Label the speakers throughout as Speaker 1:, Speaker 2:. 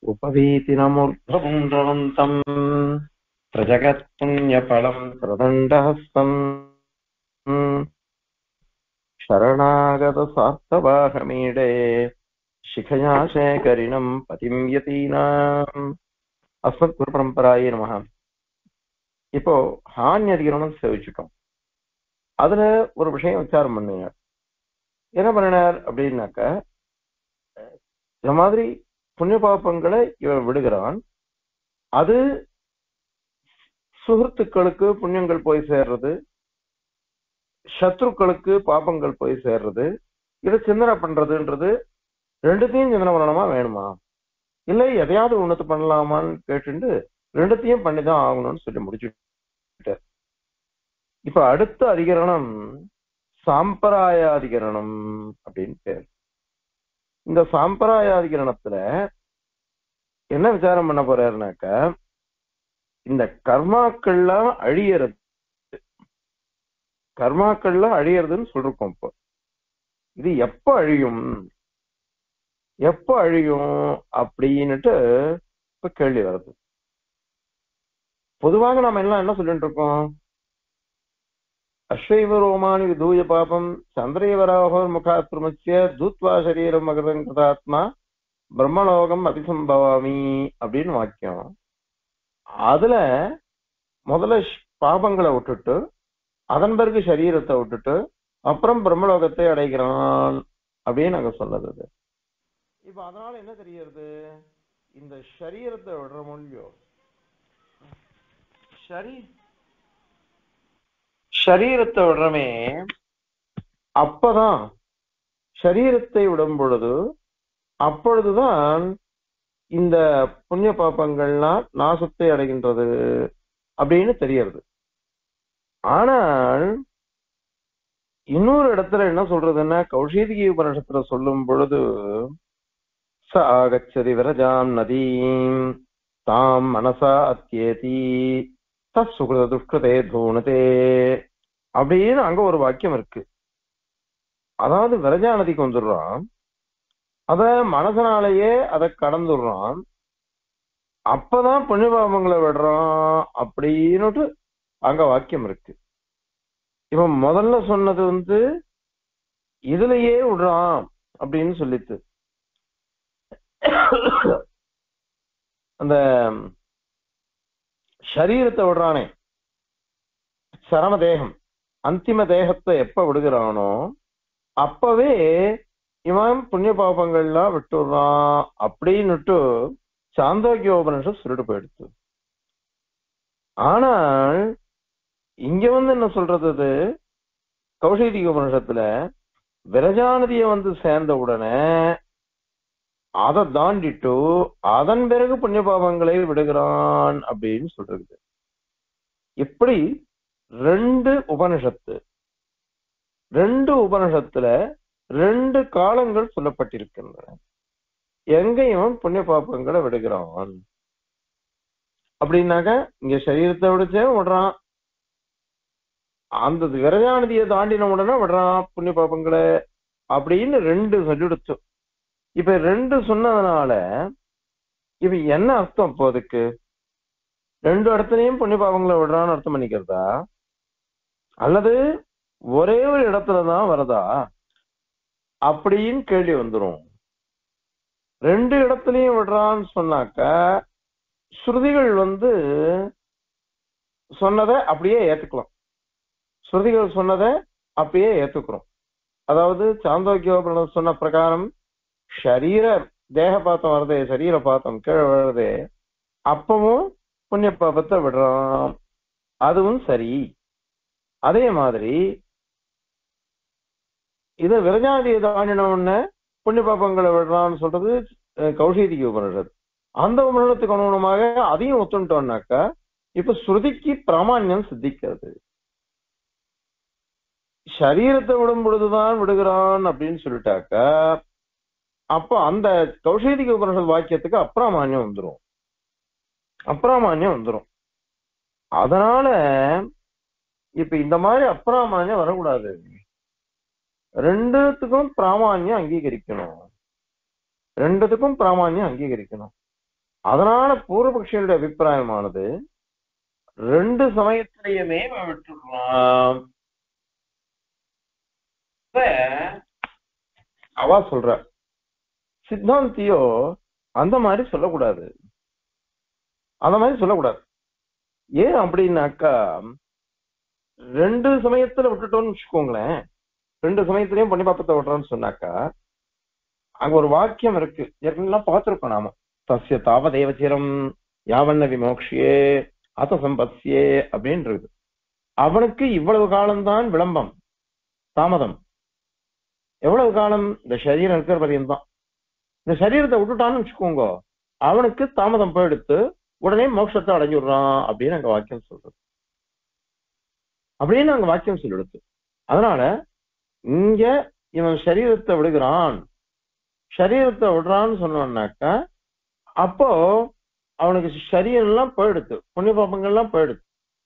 Speaker 1: उपवीतिनमूर्ध्वपुण्ड्रवन्तम् प्रजगत्पुण्यफलम् प्रदण्डहस्तम् शरणागतसार्थवाहमीडे शिखया शेखरिणम् पतिं यतीनाम् அஸ்மத்குருபரம்பராயே நமஹ. இப்போ ஹானி அதிகரணம் சேவிச்சுட்டோம். அதுல ஒரு விஷயம் விசாரம் பண்ணினார். என்ன பண்ணினார் அப்படின்னாக்க, இந்த மாதிரி புண்ணிய பாப்பங்களை இவன் விடுகிறான். அது சுகத்துக்களுக்கு புண்ணியங்கள் போய் சேர்றது, சத்ருக்களுக்கு பாப்பங்கள் போய் சேர்றது. இதை சிந்தனை பண்றதுன்றது ரெண்டுத்தையும் சிந்தனை பண்ணணுமா வேணுமா, இல்லை எதையாவது ஒண்ணு பண்ணலாமான்னு கேட்டு ரெண்டுத்தையும் பண்ணிதான் ஆகணும்னு சொல்லி முடிச்சுட்டார். இப்ப அடுத்த அதிகரணம் சாம்பராயாதிகரணம் அப்படின்னு பேர். இந்த சாம்பராயாதிகரணத்துல என்ன விசாரம் பண்ண போறாருனாக்க, இந்த கர்மாக்கள்லாம் அழியறது, கர்மாக்கள்லாம் அழியறதுன்னு சொல்றோம். இப்போ இது எப்ப அழியும் எப்ப அழியும் அப்படின்னுட்டு இப்ப கேள்வி வருது. பொதுவாக நாம எல்லாம் என்ன சொல்லிட்டு இருக்கோம், அஸ்வைவ ரோமானி விதூய பாபம் சந்திரேவராகோர் முகாத்மசிய தூத்வா சரீரம் மகரங்கிருதாத்மா பிரம்மலோகம் அபிசம்பவாமி அப்படின்னு வாக்கியம். அதுல முதல்ல பாபங்களை விட்டுட்டு அதன் பிறகு சரீரத்தை விட்டுட்டு அப்புறம் பிரம்மலோகத்தை அடைகிறான் அப்படின்னு நாங்க சொன்னது. அது இப்ப அதனால என்ன தெரியுது, இந்த சரீரத்தை விடுற மொழியோ சரீரத்தை விடுறமே, அப்பதான் சரீரத்தை விடும் பொழுது அப்பொழுதுதான் இந்த புண்ணிய பாப்பங்கள்லாம் நாசத்தை அடைகின்றது அப்படின்னு தெரியறது. ஆனால் இன்னொரு இடத்துல என்ன சொல்றதுன்னா, கௌஷீதிகி உபனிஷத்துல சொல்லும் பொழுது ச ஆகச்சதி விரஜாம் நதீம் தாம் மனசா அத்தியேதி தத் சுகிருத துஷ்கிருதே தூணதே அப்படின்னு அங்க ஒரு வாக்கியம் இருக்கு. அதாவது விரஜா நதிக்கு வந்துடுறான், அத மனசனாலேயே அதை கடந்துடுறான், அப்பதான் புண்ணியபாபங்களை விடுறான் அப்படின்னுட்டு அங்க வாக்கியம் இருக்கு. இப்ப முதல்ல சொன்னது இதுலயே விடுறான் அப்படின்னு சொல்லிட்டு அந்த சரீரத்தை விடுறானே, சரம தேகம் அந்திம தேகத்தை எப்ப விடுகிறானோ அப்பவே இவன் புண்ணிய பாபங்கள்லாம் விட்டுடுறான் அப்படின்னுட்டு சாந்தோக்கியோபனிஷம் சொல்லிட்டு போயிடுச்சு. ஆனால் இங்க என்ன சொல்றது, கௌஷீதிக உபனிஷத்துல விரஜாநதியை சேர்ந்த உடனே அதை தாண்டிட்டு அதன் பிறகு புண்ணிய பாபங்களை விடுகிறான் அப்படின்னு சொல்றது. இப்படி ரெண்டு உபனிஷத்துல ரெண்டு காலங்கள் சொல்லப்பட்டிருக்கின்றன. எங்கேயும் புண்ணிய பாபங்களை விடுகிறான் அப்படின்னாக்க, இங்க சரீரத்தை விடுச்சே விடுறான், அந்த விரஜாநதியை தாண்டின உடனே விடுறான் புண்ணிய பாபங்களை அப்படின்னு ரெண்டு சொல்லிடுச்சு. இப்ப ரெண்டு சொன்னதுனால இப்ப என்ன அர்த்தம், இப்போ அதுக்கு ரெண்டு இடத்துலயும் புண்ணிய பாவங்களை விடுறான்னு அர்த்தம் பண்ணிக்கிறதா, அல்லது ஒரே ஒரு இடத்துலதான் வருதா அப்படின்னு கேள்வி வந்துரும். ரெண்டு இடத்துலயும் விடுறான்னு சொன்னாக்க ஸ்ருதிகள் சொன்னதை அப்படியே ஏத்துக்கலாம், ஸ்ருதிகள் சொன்னதை அப்படியே ஏத்துக்கிறோம். அதாவது சாந்தோக்கியோபனிஷத் சொன்ன பிரகாரம் சரீர தேக பாத்தம் வருதே, சரீர பாத்தம் கீழே வருதே, அப்பவும் புண்ணிய பாபத்தை விடுறான், அதுவும் சரி. அதே மாதிரி இது விரஜாதியை தாண்டின உடனே புண்ணிய பாபங்களை விடுறான்னு சொல்றது கௌஷீதிக உபனிஷத். அந்த உபனிஷத்துக்கு அனுகுணமாக அதையும் ஒத்துட்டோம்னாக்கா இப்ப ஸ்ருதிக்கு பிராமான்யம் சித்திக்கிறது. சரீரத்தை விடும் பொழுதுதான் விடுகிறான் அப்படின்னு சொல்லிட்டாக்கா அப்ப அந்த கௌஷீதிக உபனிஷத் வாக்கியத்துக்கு அப்பிராமான்யம் வந்துரும். அதனால இப்ப இந்த மாதிரி அப்பிராமான்யம் வரக்கூடாது, ரெண்டுத்துக்கும் பிராமான்யம் அங்கீகரிக்கணும். அதனால பூர்வபக்ஷியுடைய அபிப்பிராயமானது ரெண்டு சமயத்திலேயுமே விட்டுடலாம். அவ சொல்ற சித்தாந்தியோ அந்த மாதிரி சொல்லக்கூடாது, அந்த மாதிரி சொல்லக்கூடாது. ஏன் அப்படின்னாக்கா, ரெண்டு சமயத்துல விட்டுட்டோம்னு வச்சுக்கோங்களேன், ரெண்டு சமயத்திலயும் பண்ணி பாப்பத்தை விட்டுறோம்னு சொன்னாக்கா, அங்க ஒரு வாக்கியம் இருக்கு, ஏற்கனவே பார்த்திருக்கோம் நாம. தஸ்ய தாவதேவச்சிரம் யாவண்ண விமோக்ஷியே அத சம்பத்யே அப்படின்றது. அவனுக்கு இவ்வளவு காலம்தான் விளம்பம், தாமதம். எவ்வளவு காலம்? இந்த சரீரம் இருக்கிற வரையும் தான். இந்த சரீரத்தை விட்டுட்டான்னு வச்சுக்கோங்க, அவனுக்கு தாமதம் போயிடுத்து, உடனே மோட்சத்தை அடைஞ்சுடுறான் அப்படின்னு அங்க வாக்கியம் சொல்றது. அப்படின்னு அங்க வாக்கியம் சொல்லிடுது. அதனால இங்க இவன் சரீரத்தை விடுகிறான், சரீரத்தை விடுறான்னு சொன்னாக்கா, அப்போ அவனுக்கு சரீரம் எல்லாம் போயிடுத்து, புண்ணிய பாபங்கள்லாம் போயிடுது.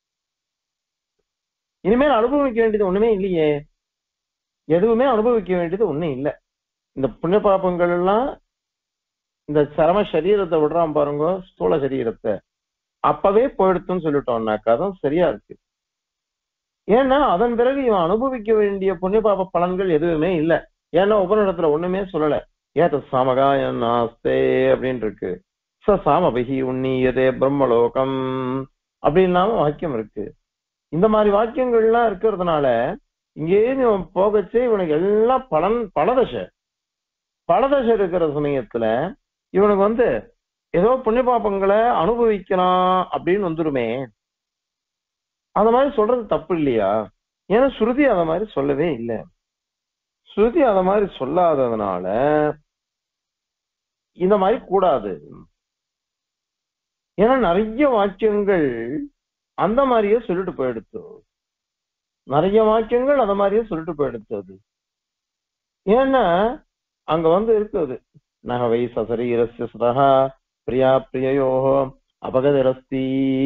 Speaker 1: இனிமேல் அனுபவிக்க வேண்டியது ஒண்ணுமே இல்லையே, எதுவுமே அனுபவிக்க வேண்டியது ஒண்ணும் இல்லை. இந்த புண்ணிய பாபங்கள் எல்லாம் இந்த சரம சரீரத்தை விடுறான் பாருங்க, ஸ்தூல சரீரத்தை, அப்பவே போயிடுத்துன்னு சொல்லிட்டோம்னாக்கா தான் சரியா இருக்கு. ஏன்னா அதன் பிறகு இவன் அனுபவிக்க வேண்டிய புண்ணிய பாப பலன்கள் எதுவுமே இல்லை. ஏன்னா உபநிடத்துல ஒண்ணுமே சொல்லல, ஏத சாமகாய நாஸ்தே அப்படின்னு இருக்கு, ச சாமபிகி உன்னியதே பிரம்மலோகம் அப்படின்னாம வாக்கியம் இருக்கு. இந்த மாதிரி வாக்கியங்கள்லாம் இருக்கிறதுனால இங்கேயும் இவன் போகச்சே இவனுக்கு எல்லாம் பலதசை இருக்கிற சமயத்துல இவனுக்கு ஏதோ புண்ணிய பாபங்களை அனுபவிக்கலாம் அப்படின்னு வந்துருமே. அந்த மாதிரி சொல்றது தப்பு இல்லையா? ஏன்னா ஸ்ருதி அத மாதிரி சொல்லவே இல்லை. ஸ்ருதி அத மாதிரி சொல்லாததுனால இந்த மாதிரி கூடாது. ஏன்னா நிறைய வாக்கியங்கள் அந்த மாதிரியே சொல்லிட்டு போயிடுத்து, நிறைய வாக்கியங்கள் அந்த மாதிரியே சொல்லிட்டு போயிடுத்து. ஏன்னா அங்க இருக்குது, நகவை சசரீரஸ்ய சுதா பிரியா பிரியோ அபகதரஸ்தி.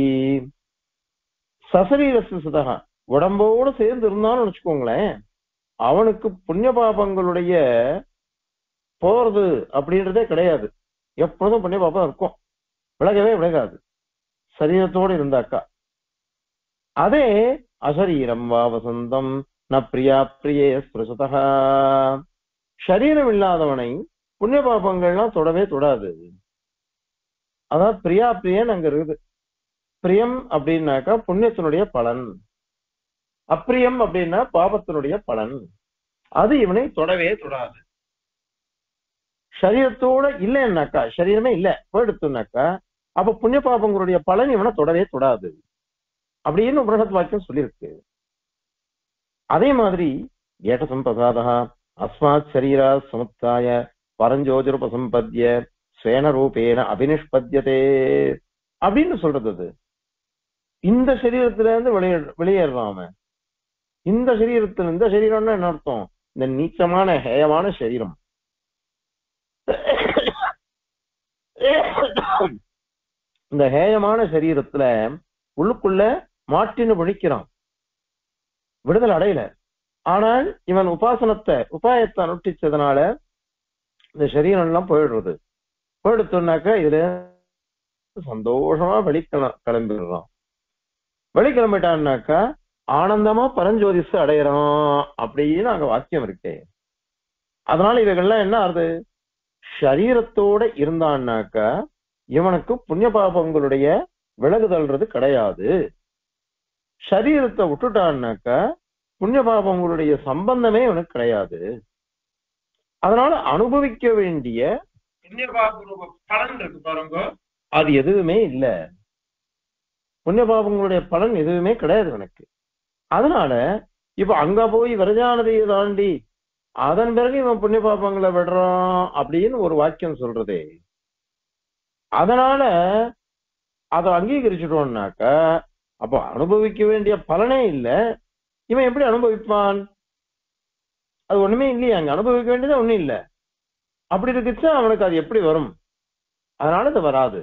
Speaker 1: சசரீரஸ்ய சுதா உடம்போடு சேர்ந்து இருந்தான்னு வச்சுக்கோங்களேன், அவனுக்கு புண்ணிய பாபங்களுடைய போறது அப்படின்றதே கிடையாது. எப்பொழுதும் புண்ணிய பாபம் இருக்கும், விலகவே விலகாது சரீரத்தோடு இருந்தாக்கா. அதே அசரீரம் வா வசந்தம் ந பிரியா பிரியே ஸ்பிருசதா, சரீரம் இல்லாதவனை புண்ணிய பாபங்கள்லாம் தொடவே தொடாது. அதான் பிரியா பிரியன் அங்க இருக்குது. பிரியம் அப்படின்னாக்கா புண்ணியத்தினுடைய பலன், அப்பிரியம் அப்படின்னா பாபத்தினுடைய பலன், அது இவனை தொடவே தொடாது. சரீரத்தோட இல்லைன்னாக்கா, சரீரமே இல்லை போயிடுத்துனாக்கா, அப்ப புண்ணிய பாபங்களுடைய பலன் இவனை தொடவே தொடாது அப்படின்னு உபனிஷத் வாக்கியம் சொல்லியிருக்கு. அதே மாதிரி ஏக சம்பிரசாதா அஸ்மாத் சரீரா சமுத்தாய பரஞ்சோதிருபசம்பத்ய ஸ்வேன ரூபேன அபினிஷ்பத்யதே அப்படின்னு சொல்றது. அது இந்த சரீரத்துல இருந்து வெளியேறாம, இந்த சரீரத்துல, இந்த சரீரம்னா என்ன அர்த்தம்? இந்த நீச்சமான ஹேயமான சரீரம், இந்த ஹேயமான சரீரத்துல உள்ளுக்குள்ள மாட்டின்னு பிடிக்கிறான், விடுதலை அடையல. ஆனால் இவன் உபாயத்தை அனுஷ்டிச்சதுனால இந்த சரீரம் எல்லாம் போயிடுத்துனாக்கா இதுல சந்தோஷமா கிளம்பிடுறான். வெளிக்கிளம்பிட்டான்னாக்கா ஆனந்தமா பரஞ்சோதிசு அடையிறான் அப்படின்னு அங்க வாக்கியம் இருக்கு. அதனால இவைகள்லாம் என்ன ஆகுது? சரீரத்தோட இருந்தான்னாக்கா இவனுக்கு புண்ணிய பாபங்களுடைய விலகுதல்றது கிடையாது. சரீரத்தை விட்டுட்டான்னாக்கா புண்ணிய பாபங்களுடைய சம்பந்தமே இவனுக்கு கிடையாது. அதனால அனுபவிக்க வேண்டிய புண்ணிய பாப பலன் இருக்கு பாருங்க, அது எதுவுமே இல்லை. புண்ணிய பாபங்களுடைய பலன் எதுவுமே கிடையாது எனக்கு. அதனால இப்ப அங்க போய் விரஜானதையை தாண்டி அதன் பிறகு இவன் புண்ணிய பாபங்களை விடுறான் அப்படின்னு ஒரு வாக்கியம் சொல்றதே. அதனால அதை அங்கீகரிச்சுட்டோம்னாக்க அப்ப அனுபவிக்க வேண்டிய பலனே இல்லை, இவன் எப்படி அனுபவிப்பான்? அது ஒண்ணுமே இல்லையா, அங்க அனுபவிக்க வேண்டியது ஒண்ணும் இல்லை. அப்படி இருக்குச்சா அவனுக்கு அது எப்படி வரும்? அதனால இது வராது.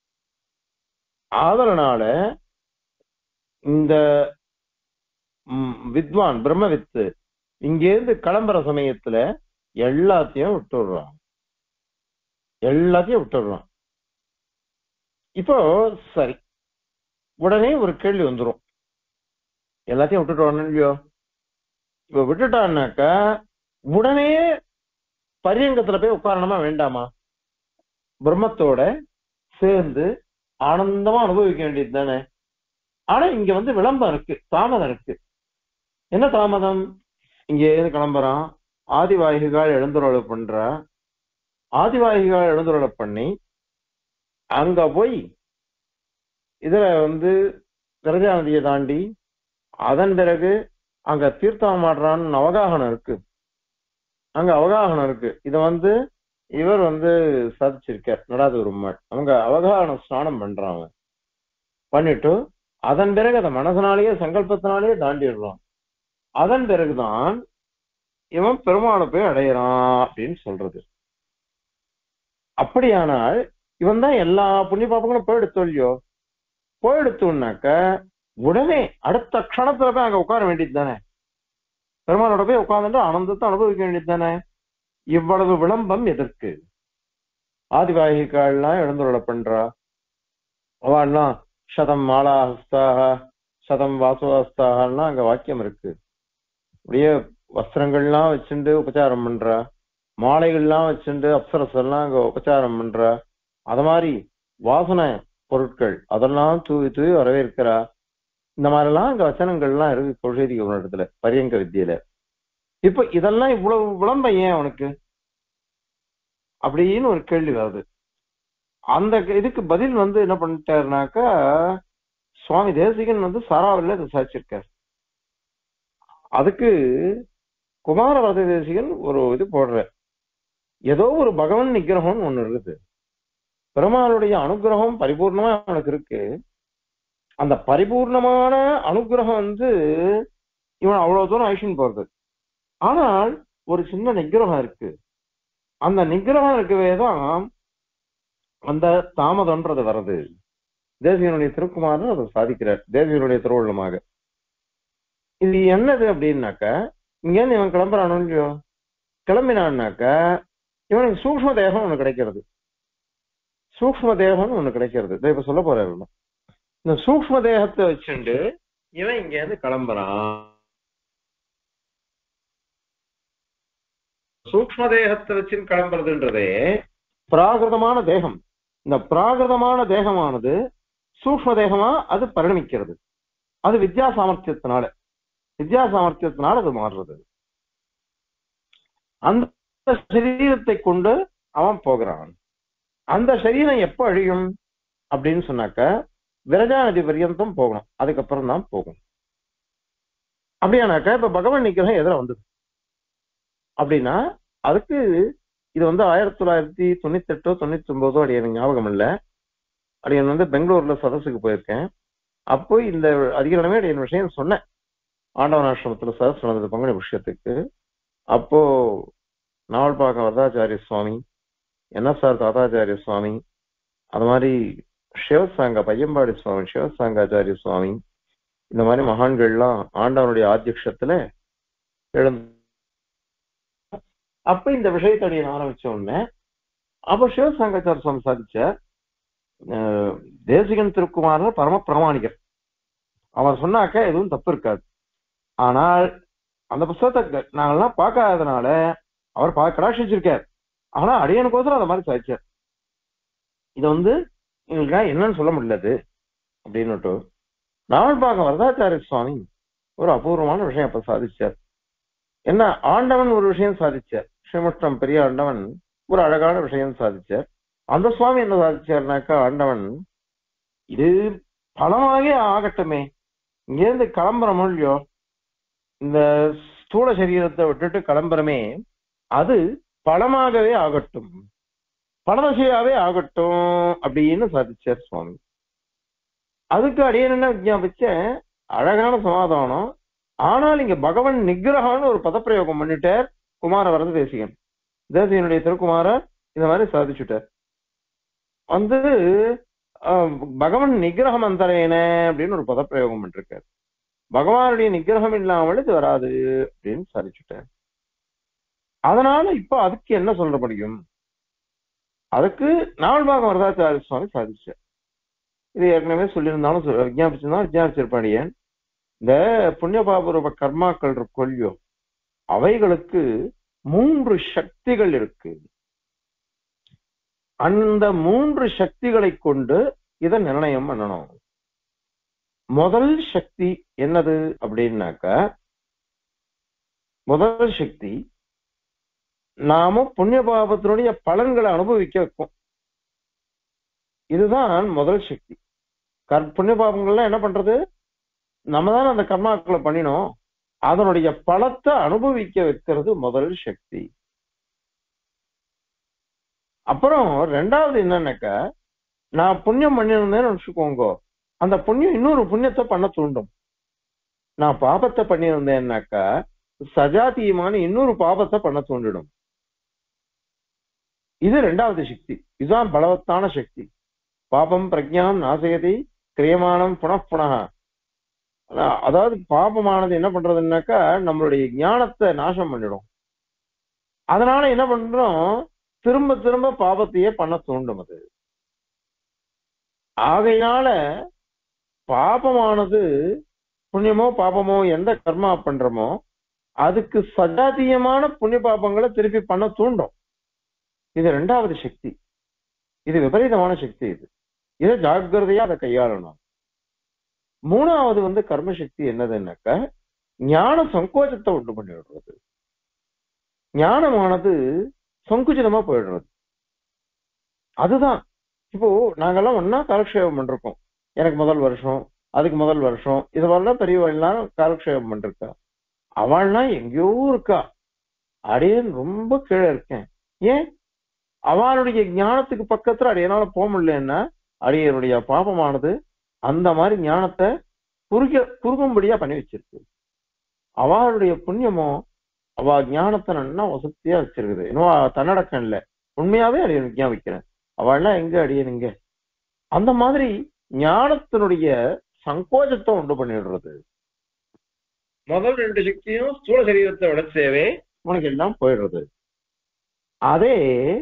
Speaker 1: அதனால இந்த வித்வான் பிரம்மவித்து இங்கேருந்து கிளம்புற சமயத்துல எல்லாத்தையும் விட்டுடுறான். இப்போ சரி, உடனே ஒரு கேள்வி வந்துரும், எல்லாத்தையும் விட்டுட்டு வரணும் இல்லையோ? இப்ப விட்டுட்டான்னாக்கா உடனே பரியங்கத்துல போய் உட்காரணுமா வேண்டாமா? பிரம்மத்தோட சேர்ந்து ஆனந்தமா அனுபவிக்க வேண்டியது தானே? ஆனா இங்க வந்து விளம்பரம் இருக்கு, தாமதம் இருக்கு. என்ன தாமதம்? இங்க ஏது கிளம்புறான், ஆதிவாகிகள் எழுந்துருளை பண்றா, ஆதிவாகிகள் எழுந்துருளை பண்ணி அங்க போய் இதுல வந்து விரஜா நதியை தாண்டி அதன் பிறகு அங்க தீர்த்தம் ஆடுறான்னு அவகாகனம் இருக்கு. அங்க அவகாகனம் இருக்கு. இத வந்து இவர் வந்து சாதிச்சிருக்கார் நடாது ஒரு அவங்க அவகாகன ஸ்நானம் பண்றாங்க. பண்ணிட்டு அதன் பிறகு அதை மனசனாலேயே சங்கல்பத்தினாலேயே தாண்டிடுறான். அதன் பிறகுதான் இவன் பெருமாளை போய் அடையிறான் அப்படின்னு சொல்றது. அப்படியானால் இவன் தான் எல்லா புண்ணிய பாப்பங்களும் போயிடுத்தோ இல்லையோ? போயிடுத்தோம்னாக்க உடனே அடுத்த க்ஷணத்துல போய் அங்க உட்கார வேண்டியது தானே? பெருமாளோட போய் உட்கார்ந்துட்டு ஆனந்தத்தை அனுபவிக்க வேண்டியது தானே? இவ்வளவு விளம்பம் எதற்கு? ஆதிவாகிகள்லாம் எழுந்துள்ள பண்றா, அவள்லாம் சதம் மாலாஹஸ்தாக சதம் வாசுவாஸ்தாகலாம் அங்க வாக்கியம் இருக்கு. அப்படியே வஸ்திரங்கள்லாம் வச்சுட்டு உபச்சாரம் பண்றா, மாலைகள்லாம் வச்சுட்டு அப்சரசெல்லாம் அங்க உபச்சாரம் பண்றா. அது மாதிரி வாசனை பொருட்கள் அதெல்லாம் தூவி தூவி வரவேற்கிறா. இந்த மாதிரிலாம் அங்க வச்சனங்கள்லாம் இருக்கு கொள்கை இடத்துல பரியங்க வித்தியில. இப்ப இதெல்லாம் இவ்வளவு விளம்பம் ஏன் அவனுக்கு அப்படின்னு ஒரு கேள்வி வருது. அந்த இதுக்கு பதில் வந்து என்ன பண்ணிட்டாருனாக்கா, சுவாமி தேசிகன் வந்து சாராவில இதை சாதிச்சிருக்காரு. அதுக்கு குமார வரத தேசிகன் ஒரு இது போடுற, ஏதோ ஒரு பகவன் நிகிரகம் ஒண்ணு இருக்குது, பெருமாளுடைய அனுகிரகம் பரிபூர்ணமா அவனுக்கு இருக்கு. அந்த பரிபூர்ணமான அனுகிரகம் வந்து இவன் அவ்வளவு தூரம் ஆயிஷன் போறது. ஆனால் ஒரு சின்ன நிகிரகம் இருக்கு. அந்த நிகிரகம் இருக்கவே தான் அந்த தாமதம்ன்றது வருது. தேசியனுடைய திருக்குமாரன் அதை சாதிக்கிறார் தேசியனுடைய திருவள்ளமாக. இது என்னது அப்படின்னாக்க, இங்கேருந்து இவன் கிளம்புறானோ இல்லையோ, கிளம்பினான்னாக்க இவனுக்கு சூக்ம தேகம் ஒண்ணு கிடைக்கிறது. சூக்ம தேகம்னு ஒண்ணு கிடைக்கிறது. இப்ப சொல்ல போறாரு. இந்த சூக்ம தேகத்தை வச்சுண்டு இவன் இங்க இருந்து கிளம்புறான். சூக்ம தேகத்தை வச்சு கிளம்புறதுன்றதே பிராகிருதமான தேகம். இந்த பிராகிருதமான தேகமானது சூக்ம தேகமா அது பரிணமிக்கிறது. அது வித்யா சாமர்த்தியத்தினால அது மாறுறது. அந்த சரீரத்தை கொண்டு அவன் போகிறான். அந்த சரீரம் எப்ப அழியும் அப்படின்னு சொன்னாக்க விரஜா நதி பரியந்தம் போகணும், அதுக்கப்புறம் தான் போகும். அப்படியானாக்க இப்ப பகவான் நிக்கிரகம் எதிர வந்தது அப்படின்னா அதுக்கு இது வந்து 1998 99 அடி எனக்கு ஞாபகம் இல்லை. அடியன் வந்து பெங்களூர்ல சதஸுக்கு போயிருக்கேன். அப்போ இந்த அதிகரணமே அடியன் விஷயம் சொன்னேன். ஆண்டவன் ஆசிரமத்துல சதஸ் நடந்தது பங்குனி விஷயத்துக்கு. அப்போ நாவல்பாக்கம் வரதாச்சாரிய சுவாமி, NSR தாத்தாச்சாரிய சுவாமி, அது மாதிரி சிவசாங்க பையம்பாடி சுவாமி, சிவசாங்காச்சாரிய சுவாமி, இந்த மாதிரி மகான்கள்லாம் ஆண்டவனுடைய ஆத்தியக்ஷத்துல எழுந்து அப்ப இந்த விஷயத்தடியை ஆரம்பிச்ச உடனே அப்ப சிவசாங்காச்சார சுவாமி சாதிச்ச தேசிகன் திருக்குமாரர் பரம பிரமாணிகர். அவர் சொன்னாக்க எதுவும் தப்பு இருக்காது. ஆனால் அந்த புத்தகத்தை நாங்கெல்லாம் பார்க்காததுனால அவர் கடாட்சிச்சிருக்கார். ஆனா அடியனுக்கோசரம் அந்த மாதிரி சாதிச்சார். இதை வந்து எங்களுக்கு என்னன்னு சொல்ல முடியாது அப்படின்னுட்டு நாவல்பாக்கம் வரதாச்சாரிய சுவாமி ஒரு அபூர்வமான விஷயம் அப்ப சாதிச்சார். என்ன, ஆண்டவன் ஒரு விஷயம் சாதிச்சார். ஸ்ரீமுஷ்டம் பெரிய ஆண்டவன் ஒரு அழகான விஷயம் சாதிச்சார். அந்த சுவாமி என்ன சாதிச்சார்னாக்கா, ஆண்டவன் இது பலமாகவே ஆகட்டுமே, இங்கேருந்து கிளம்புறமோ இல்லையோ, இந்த ஸ்தூல சரீரத்தை விட்டுட்டு கிளம்புறமே, அது பலமாகவே ஆகட்டும், பலதசையாவே ஆகட்டும் அப்படின்னு சாதிச்சார் சுவாமி. அதுக்கு அடியன் என்ன விஞ்ஞாபிச்ச அழகான சமாதானம். ஆனால் இங்க பகவன் நிகிரகம்னு ஒரு பதப்பிரயோகம் பண்ணிட்டார் குமார வரத தேசிகன். தேசிகனுடைய திருக்குமாரர் இந்த மாதிரி சாதிச்சுட்டார். வந்து பகவன் நிகிரகம் அந்தரேன அப்படின்னு ஒரு பதப்பிரயோகம் பண்ணிருக்காரு. பகவானுடைய நிகிரகம் இல்லாமல் இது வராது அப்படின்னு சாதிச்சுட்டார். அதனால இப்ப அதுக்கு என்ன சொல்ல முடியும்? அதுக்கு நாவல்பாக்கம் வரதாச்சாரிய சுவாமி சாதிச்சார். இது ஏற்கனவே சொல்லியிருந்தாலும் விஜாபிச்சிருந்தாலும் விஜாபிச்சிருப்பாடியேன். இந்த புண்ணிய பாபரூப கர்மாக்கள் கொல்லியோ அவைகளுக்கு 3 சக்திகள் இருக்கு. அந்த 3 சக்திகளை கொண்டு இதை நிர்ணயம் பண்ணணும். முதல் சக்தி என்னது அப்படின்னாக்க, முதல் சக்தி நாம புண்ணிய பாபத்தினுடைய பலன்களை அனுபவிக்க வைக்கும். இதுதான் முதல் சக்தி. புண்ணிய பாபங்கள்லாம் என்ன பண்றது, நம்ம தான் அந்த கர்மாக்களை பண்ணினோம், அதனுடைய பலத்தை அனுபவிக்க வைக்கிறது முதல் சக்தி. அப்புறம் ரெண்டாவது என்னன்னாக்க, நான் புண்ணியம் பண்ணியிருந்தேன்னு நினைச்சுக்கோங்க, அந்த புண்ணியம் இன்னொரு புண்ணியத்தை பண்ண தூண்டும். நான் பாபத்தை பண்ணியிருந்தேன்னாக்கா சஜாத்தியமான இன்னொரு பாபத்தை பண்ண தூண்டிடும். இது ரெண்டாவது சக்தி. இதுதான் பலவத்தான சக்தி. பாபம் பிரஜாம் நாசயதி கிரியமானம் புனః. அதாவது பாபமானது என்ன பண்றதுன்னாக்கா நம்மளுடைய ஞானத்தை நாசம் பண்ணிடும். அதனால என்ன பண்றோம், திரும்ப திரும்ப பாபத்தையே பண்ண தூண்டும் அது. ஆகையினால பாபமானது புண்ணியமோ பாபமோ எந்த கர்மா பண்றோமோ அதுக்கு சஜாத்தியமான புண்ணிய பாபங்களை திருப்பி பண்ண தூண்டும். இது ரெண்டாவது சக்தி. இது விபரீதமான சக்தி. இதை ஜாக்கிரதையா அதை கையாளணும். மூணாவது கர்மசக்தி என்னதுன்னாக்க, ஞான சங்கோச்சத்தை உண்டு பண்ணி விடுறது. ஞானமானது சங்குச்சிதமா போயிடுறது. அதுதான் இப்போ நாங்கெல்லாம் ஒன்னா காலக்ஷேபம் பண்றோம். எனக்கு முதல் வருஷம், அதுக்கு முதல் வருஷம், இதுவெல்லாம் பெரியவள்லாம் காலக்ஷேபம் பண்ணிருக்கா. அவள்லாம் எங்கேயோ இருக்கா, அடையன் ரொம்ப கீழே இருக்கேன். ஏன் அவளுடைய ஞானத்துக்கு பக்கத்துல அடையனால போக முடியலன்னா, அடையனுடைய பாபமானது அந்த மாதிரி ஞானத்தை குறுகும்படியா பண்ணி வச்சிருக்கு. அவளுடைய புண்ணியமோ அவ ஞானத்தை நல்லா வசதியா வச்சிருக்குது. இன்னும் தன்னடக்கம் இல்லை, உண்மையாவே அடியன் விஞ்ஞாபிக்கிறேன். அவள்லாம் எங்க அடியனுங்க அந்த மாதிரி ஞானத்தினுடைய சங்கோஜத்தை உண்டு பண்ணிடுறது. முதல் ரெண்டு சக்தியும் ஸ்தூல சரீரத்தை விட சேவை உனக்கு எல்லாம் போயிடுறது. அதே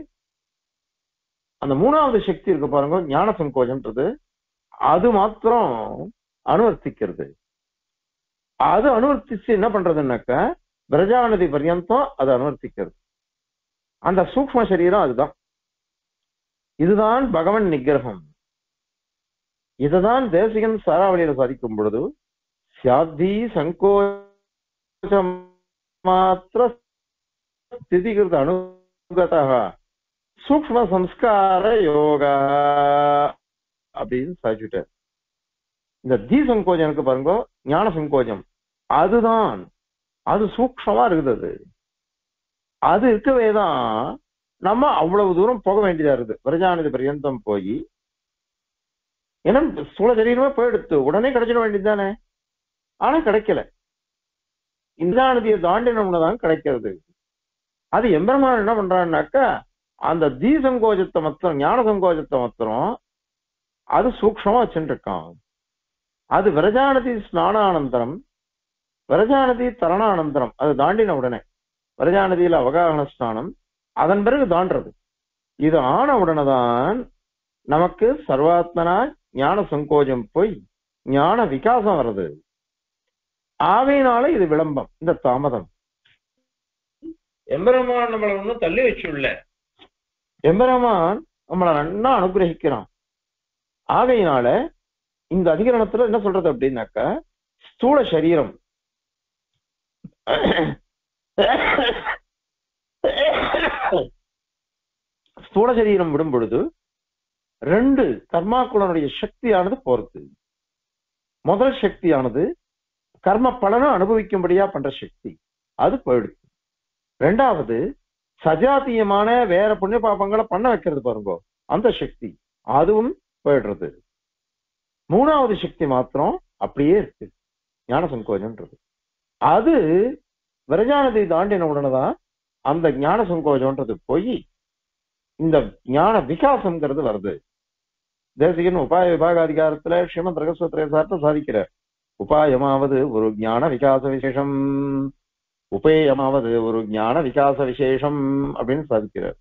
Speaker 1: அந்த மூணாவது சக்தி இருக்கு பாருங்க, ஞான சங்கோஜன்றது, அது மாத்திரம் அனுவர்த்திக்கிறது. அது அனுவர்த்திச்சு என்ன பண்றதுன்னாக்க பிரஜாநதி பர்யந்தம் அது அனுவர்த்திக்கிறது. அந்த சூக்ம சரீரம் அதுதான். இதுதான் பகவன் நிகிரகம். இதுதான் தேசிகன் சாராவளியில சாதிக்கும் பொழுது சியாத்தி சங்கோஜம் மாத்திர ஸ்திதிகிருத அனுகதா சூக்ம சம்ஸ்கார யோகா அப்படின்னு சாதிச்சுட்டார். இந்த தீ சங்கோஜம் இருக்கு பாருங்க, ஞான சங்கோஜம், அதுதான் அது சூக்ஷமா இருக்குது. அது இருக்கவே தான் நம்ம அவ்வளவு தூரம் போக வேண்டியதா இருக்குது. பிரஜாநிதி பர்யந்தம் போய், ஏன்னா ஸ்தூல சரீரமே போயிடுத்து, உடனே கிடைச்சிட வேண்டியது தானே. ஆனா கிடைக்கல. இந்திராநதியை தாண்டினோம்னதான் கிடைக்கிறது. அது எம்பெருமான் என்ன பண்றான்னாக்கா அந்த தீ சங்கோஜத்தை மாத்திரம், ஞான சங்கோஜத்தை மாத்திரம் அது சூக்ஷமா வச்சுட்டு இருக்கான். அது விரஜாநதி ஸ்நானானந்தரம், விரஜாநதி தரணானந்தரம், அது தாண்டின உடனே விரஜாநதியில அவகாகன ஸ்நானம், அதன் பிறகு தாண்டது. இது ஆன உடனே தான் நமக்கு சர்வாத்மனா ஞான சங்கோஜம் போய் ஞான விகாசம் வருது. ஆகையினால இது விளம்பம், இந்த தாமதம். எம்பெருமான் நம்மளை ஒன்னும் தள்ளி வச்சுள்ள, எம்பெருமான் நம்மளை நன்னா அனுகிரகிக்கிறான். ஆகையினால இந்த அதிகரணத்துல என்ன சொல்றது அப்படின்னாக்கா, ஸ்தூல சரீரம் ஸ்தூல சரீரம் விடும் பொழுது ரெண்டு கர்மாக்களுடைய சக்தியானது போறது. முதல் சக்தியானது கர்ம பலனை அனுபவிக்கும்படியா பண்ற சக்தி, அது போயிடுது. ரெண்டாவது சஜாத்தியமான வேற புண்ணிய பாபங்களை பண்ண வைக்கிறது பாருங்க, அந்த சக்தி அதுவும் போயிடுறது. மூணாவது சக்தி மாத்திரம் அப்படியே இருக்கு, ஞான சங்கோஜம்ன்றது. அது விரஜானதி தாண்டின உடனே தான் அந்த ஞான சங்கோஜம்ன்றது போய் இந்த ஞான விகாசம்ங்கிறது வருது. தேசிகன் உபாய விபாக அதிகாரத்துல ஸ்ரீமத் ரகஸ்வத்திரே சார்த்த சாதிக்கிறார். உபாயமாவது ஒரு ஞான விகாச விசேஷம், உபேயமாவது ஒரு ஞான விகாச விசேஷம் அப்படின்னு சாதிக்கிறார்.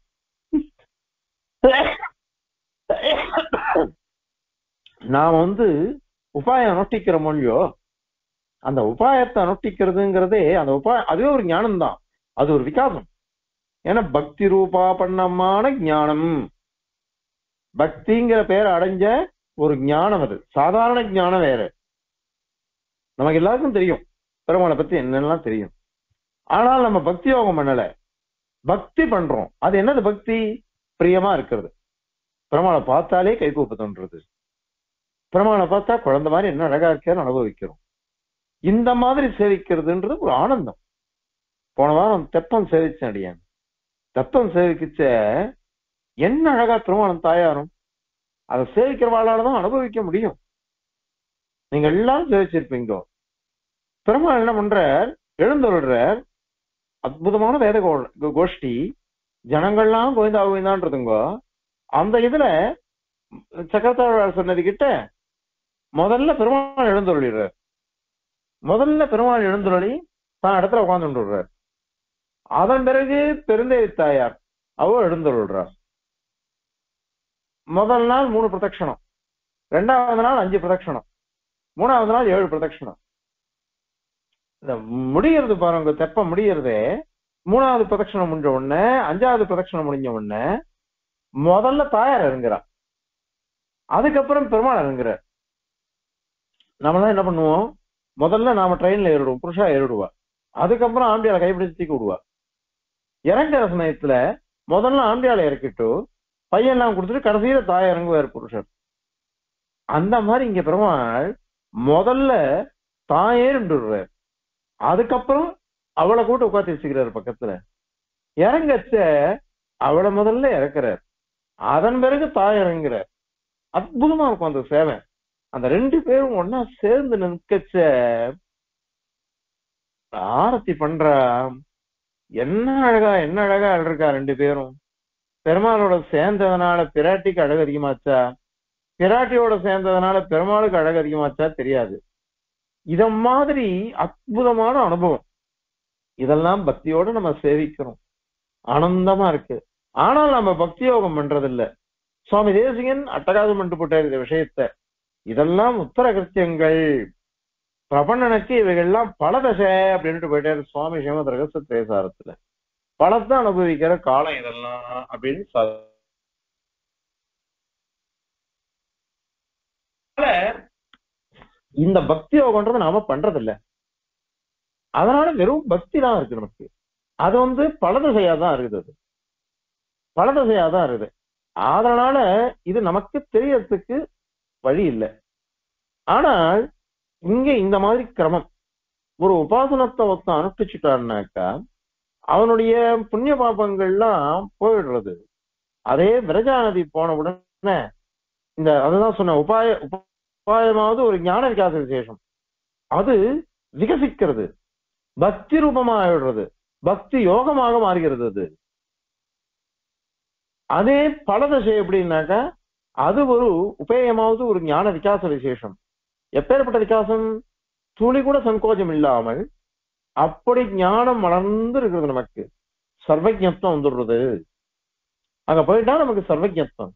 Speaker 1: நாம உபாயம் அனுஷ்டிக்கிற மொழியோ, அந்த உபாயத்தை அனுஷ்டிக்கிறதுங்கிறதே அந்த அதுவே ஒரு ஞானம் தான். அது ஒரு விகாசம். ஏன்னா பக்தி ரூபா பண்ணமான ஞானம், பக்திங்கிற பேரை அடைஞ்ச ஒரு ஞானம். அது சாதாரண ஞானம் வேற. நமக்கு எல்லாருக்கும் தெரியும் பெருமாளை பத்தி என்னெல்லாம் தெரியும். ஆனால் நம்ம பக்தி யோகம் பண்ணல, பக்தி பண்றோம். அது என்னது பக்தி? பிரியமா இருக்கிறது. பெருமாளை பார்த்தாலே கைகூப்ப தோன்றது, பெருமாளை பார்த்தா குழந்தை மாதிரி என்ன அழகா இருக்கான்னு அனுபவிக்கிறோம். இந்த மாதிரி சேவிக்கிறதுன்றது ஒரு ஆனந்தம். போன வாரம் தெப்பம் சேவிச்சேன் அடியேன். தெப்பம் சேவிக்கிச்ச என்ன அழகா பெருமாளும் தாயாரும். அதை சேவிக்கிறவாளாலதான் அனுபவிக்க முடியும். நீங்க எல்லாரும் சேவிச்சிருப்பீங்க. பெருமாள் என்ன பண்றார்? எழுந்தருள்றார். அற்புதமான வேத கோஷ்டி, ஜனங்கள்லாம் கோவிந்தா கோவிந்தான்றதுங்க. அந்த இதுல சக்கரத்தாழ்வார் சொன்னது கிட்ட முதல்ல பெருமாள் எழுந்தருளிடுறார். முதல்ல பெருமாள் எழுந்தருளி தான் இடத்துல உட்கார்ந்து விடுறார். அதன் பிறகு பெருந்தேவி தாயார் அவ எழுந்தருள்றார். முதல் நாள் 3 பிரதட்சணம், 2வது நாள் 5 பிரதட்சணம், 3வது நாள் 7 பிரதட்சணம். இந்த முடிகிறது பாருங்க, தெப்பம் முடிகிறதே 3வது பிரதட்சணம் முடிஞ்ச உடனே 5வது பிரதட்சணம் முடிஞ்ச உடனே முதல்ல தாயார் இறங்குறா, அதுக்கப்புறம் பெருமாள் இறங்குறார். நம்மளாம் என்ன பண்ணுவோம்? முதல்ல நாம ட்ரெயின்ல ஏறிடுவோம், புருஷா ஏறிடுவா, அதுக்கப்புறம் ஆம்பியால கைப்பிடிச்சு தூக்கி விடுவா. இறங்குற சமயத்துல முதல்ல ஆம்பியால இறக்கிட்டு பையன்லாம் கொடுத்துட்டு கடைசியில தாய் இறங்குவார் புருஷர். அந்த மாதிரி இங்க பெருமாள் முதல்ல தாயேறுறார், அதுக்கப்புறம் அவளை கூட்ட உட்காந்து வச்சுக்கிறாரு பக்கத்துல. இறங்கச்ச அவளை முதல்ல இறக்குறார், அதன் பிறகு தாய் இறங்குறார். அற்புதமா இருக்கும் அந்த சேவை. அந்த 2 பேரும் ஒன்னா சேர்ந்து நிற்கச்ச ஆரத்தி பண்றா. என்ன அழகா இருக்கா 2 பேரும். பெருமாளோட சேர்ந்ததுனால பிராட்டிக்கு அழகு அதிகமாச்சா, பிராட்டியோட சேர்ந்ததுனால பெருமாளுக்கு அழகு அதிகமாச்சா தெரியாது. இத மாதிரி அற்புதமான அனுபவம். இதெல்லாம் பக்தியோட நம்ம சேவிக்கிறோம், ஆனந்தமா இருக்கு. ஆனால் நம்ம பக்தி யோகம் பண்றது இல்ல. சுவாமி தேசிகன் அட்டகாசம் பண்ணிட்டு போட்டார் இந்த விஷயத்த. இதெல்லாம் உத்தர கிருத்தியங்கள், பிரபண்ணனுக்கு இவைகள்லாம் பலதசை அப்படின்ட்டு போயிட்டாரு சுவாமி ஸ்ரீமத் ரகசிய திரேசாரத்துல. பலத்தை அனுபவிக்கிற காலம் இதெல்லாம் அப்படின்னு இந்த பக்தி யோகம்ன்றது நாம பண்றது இல்ல. அதனால வெறும் பக்தி தான் இருக்கு நமக்கு. அது பலதசையாதான் இருக்குது, அது பலதசையாதான் இருக்குது. அதனால இது நமக்கு தெரியறதுக்கு வழி இல்லை. ஆனால் இங்க இந்த மாதிரி கிரமம், ஒரு உபாசனத்தை ஒருத்தன் அனுஷ்டிச்சுட்டான்னாக்கா அவனுடைய புண்ணிய பாபங்கள்லாம் போயிடுறது. அதே விரஜா நதி போன உடனே இந்த அதுதான் சொன்ன உபாயமாவது ஒரு ஞான விகாச விசேஷம், அது விகசிக்கிறது, பக்தி ரூபமா ஆயிடுறது, பக்தி யோகமாக மாறுகிறது. அது அதே பலதசை எப்படின்னாக்கா அது ஒரு உபேயமாவது ஒரு ஞான விகாச விசேஷம். எப்பேற்பட்ட விகாசம்? துளி கூட சங்கோஜம் இல்லாமல் அப்படி ஞானம் வளர்ந்து இருக்கிறது. நமக்கு சர்வஜத்வம் வந்துடுறது. அங்க போயிட்டா நமக்கு சர்வஜத்வம்,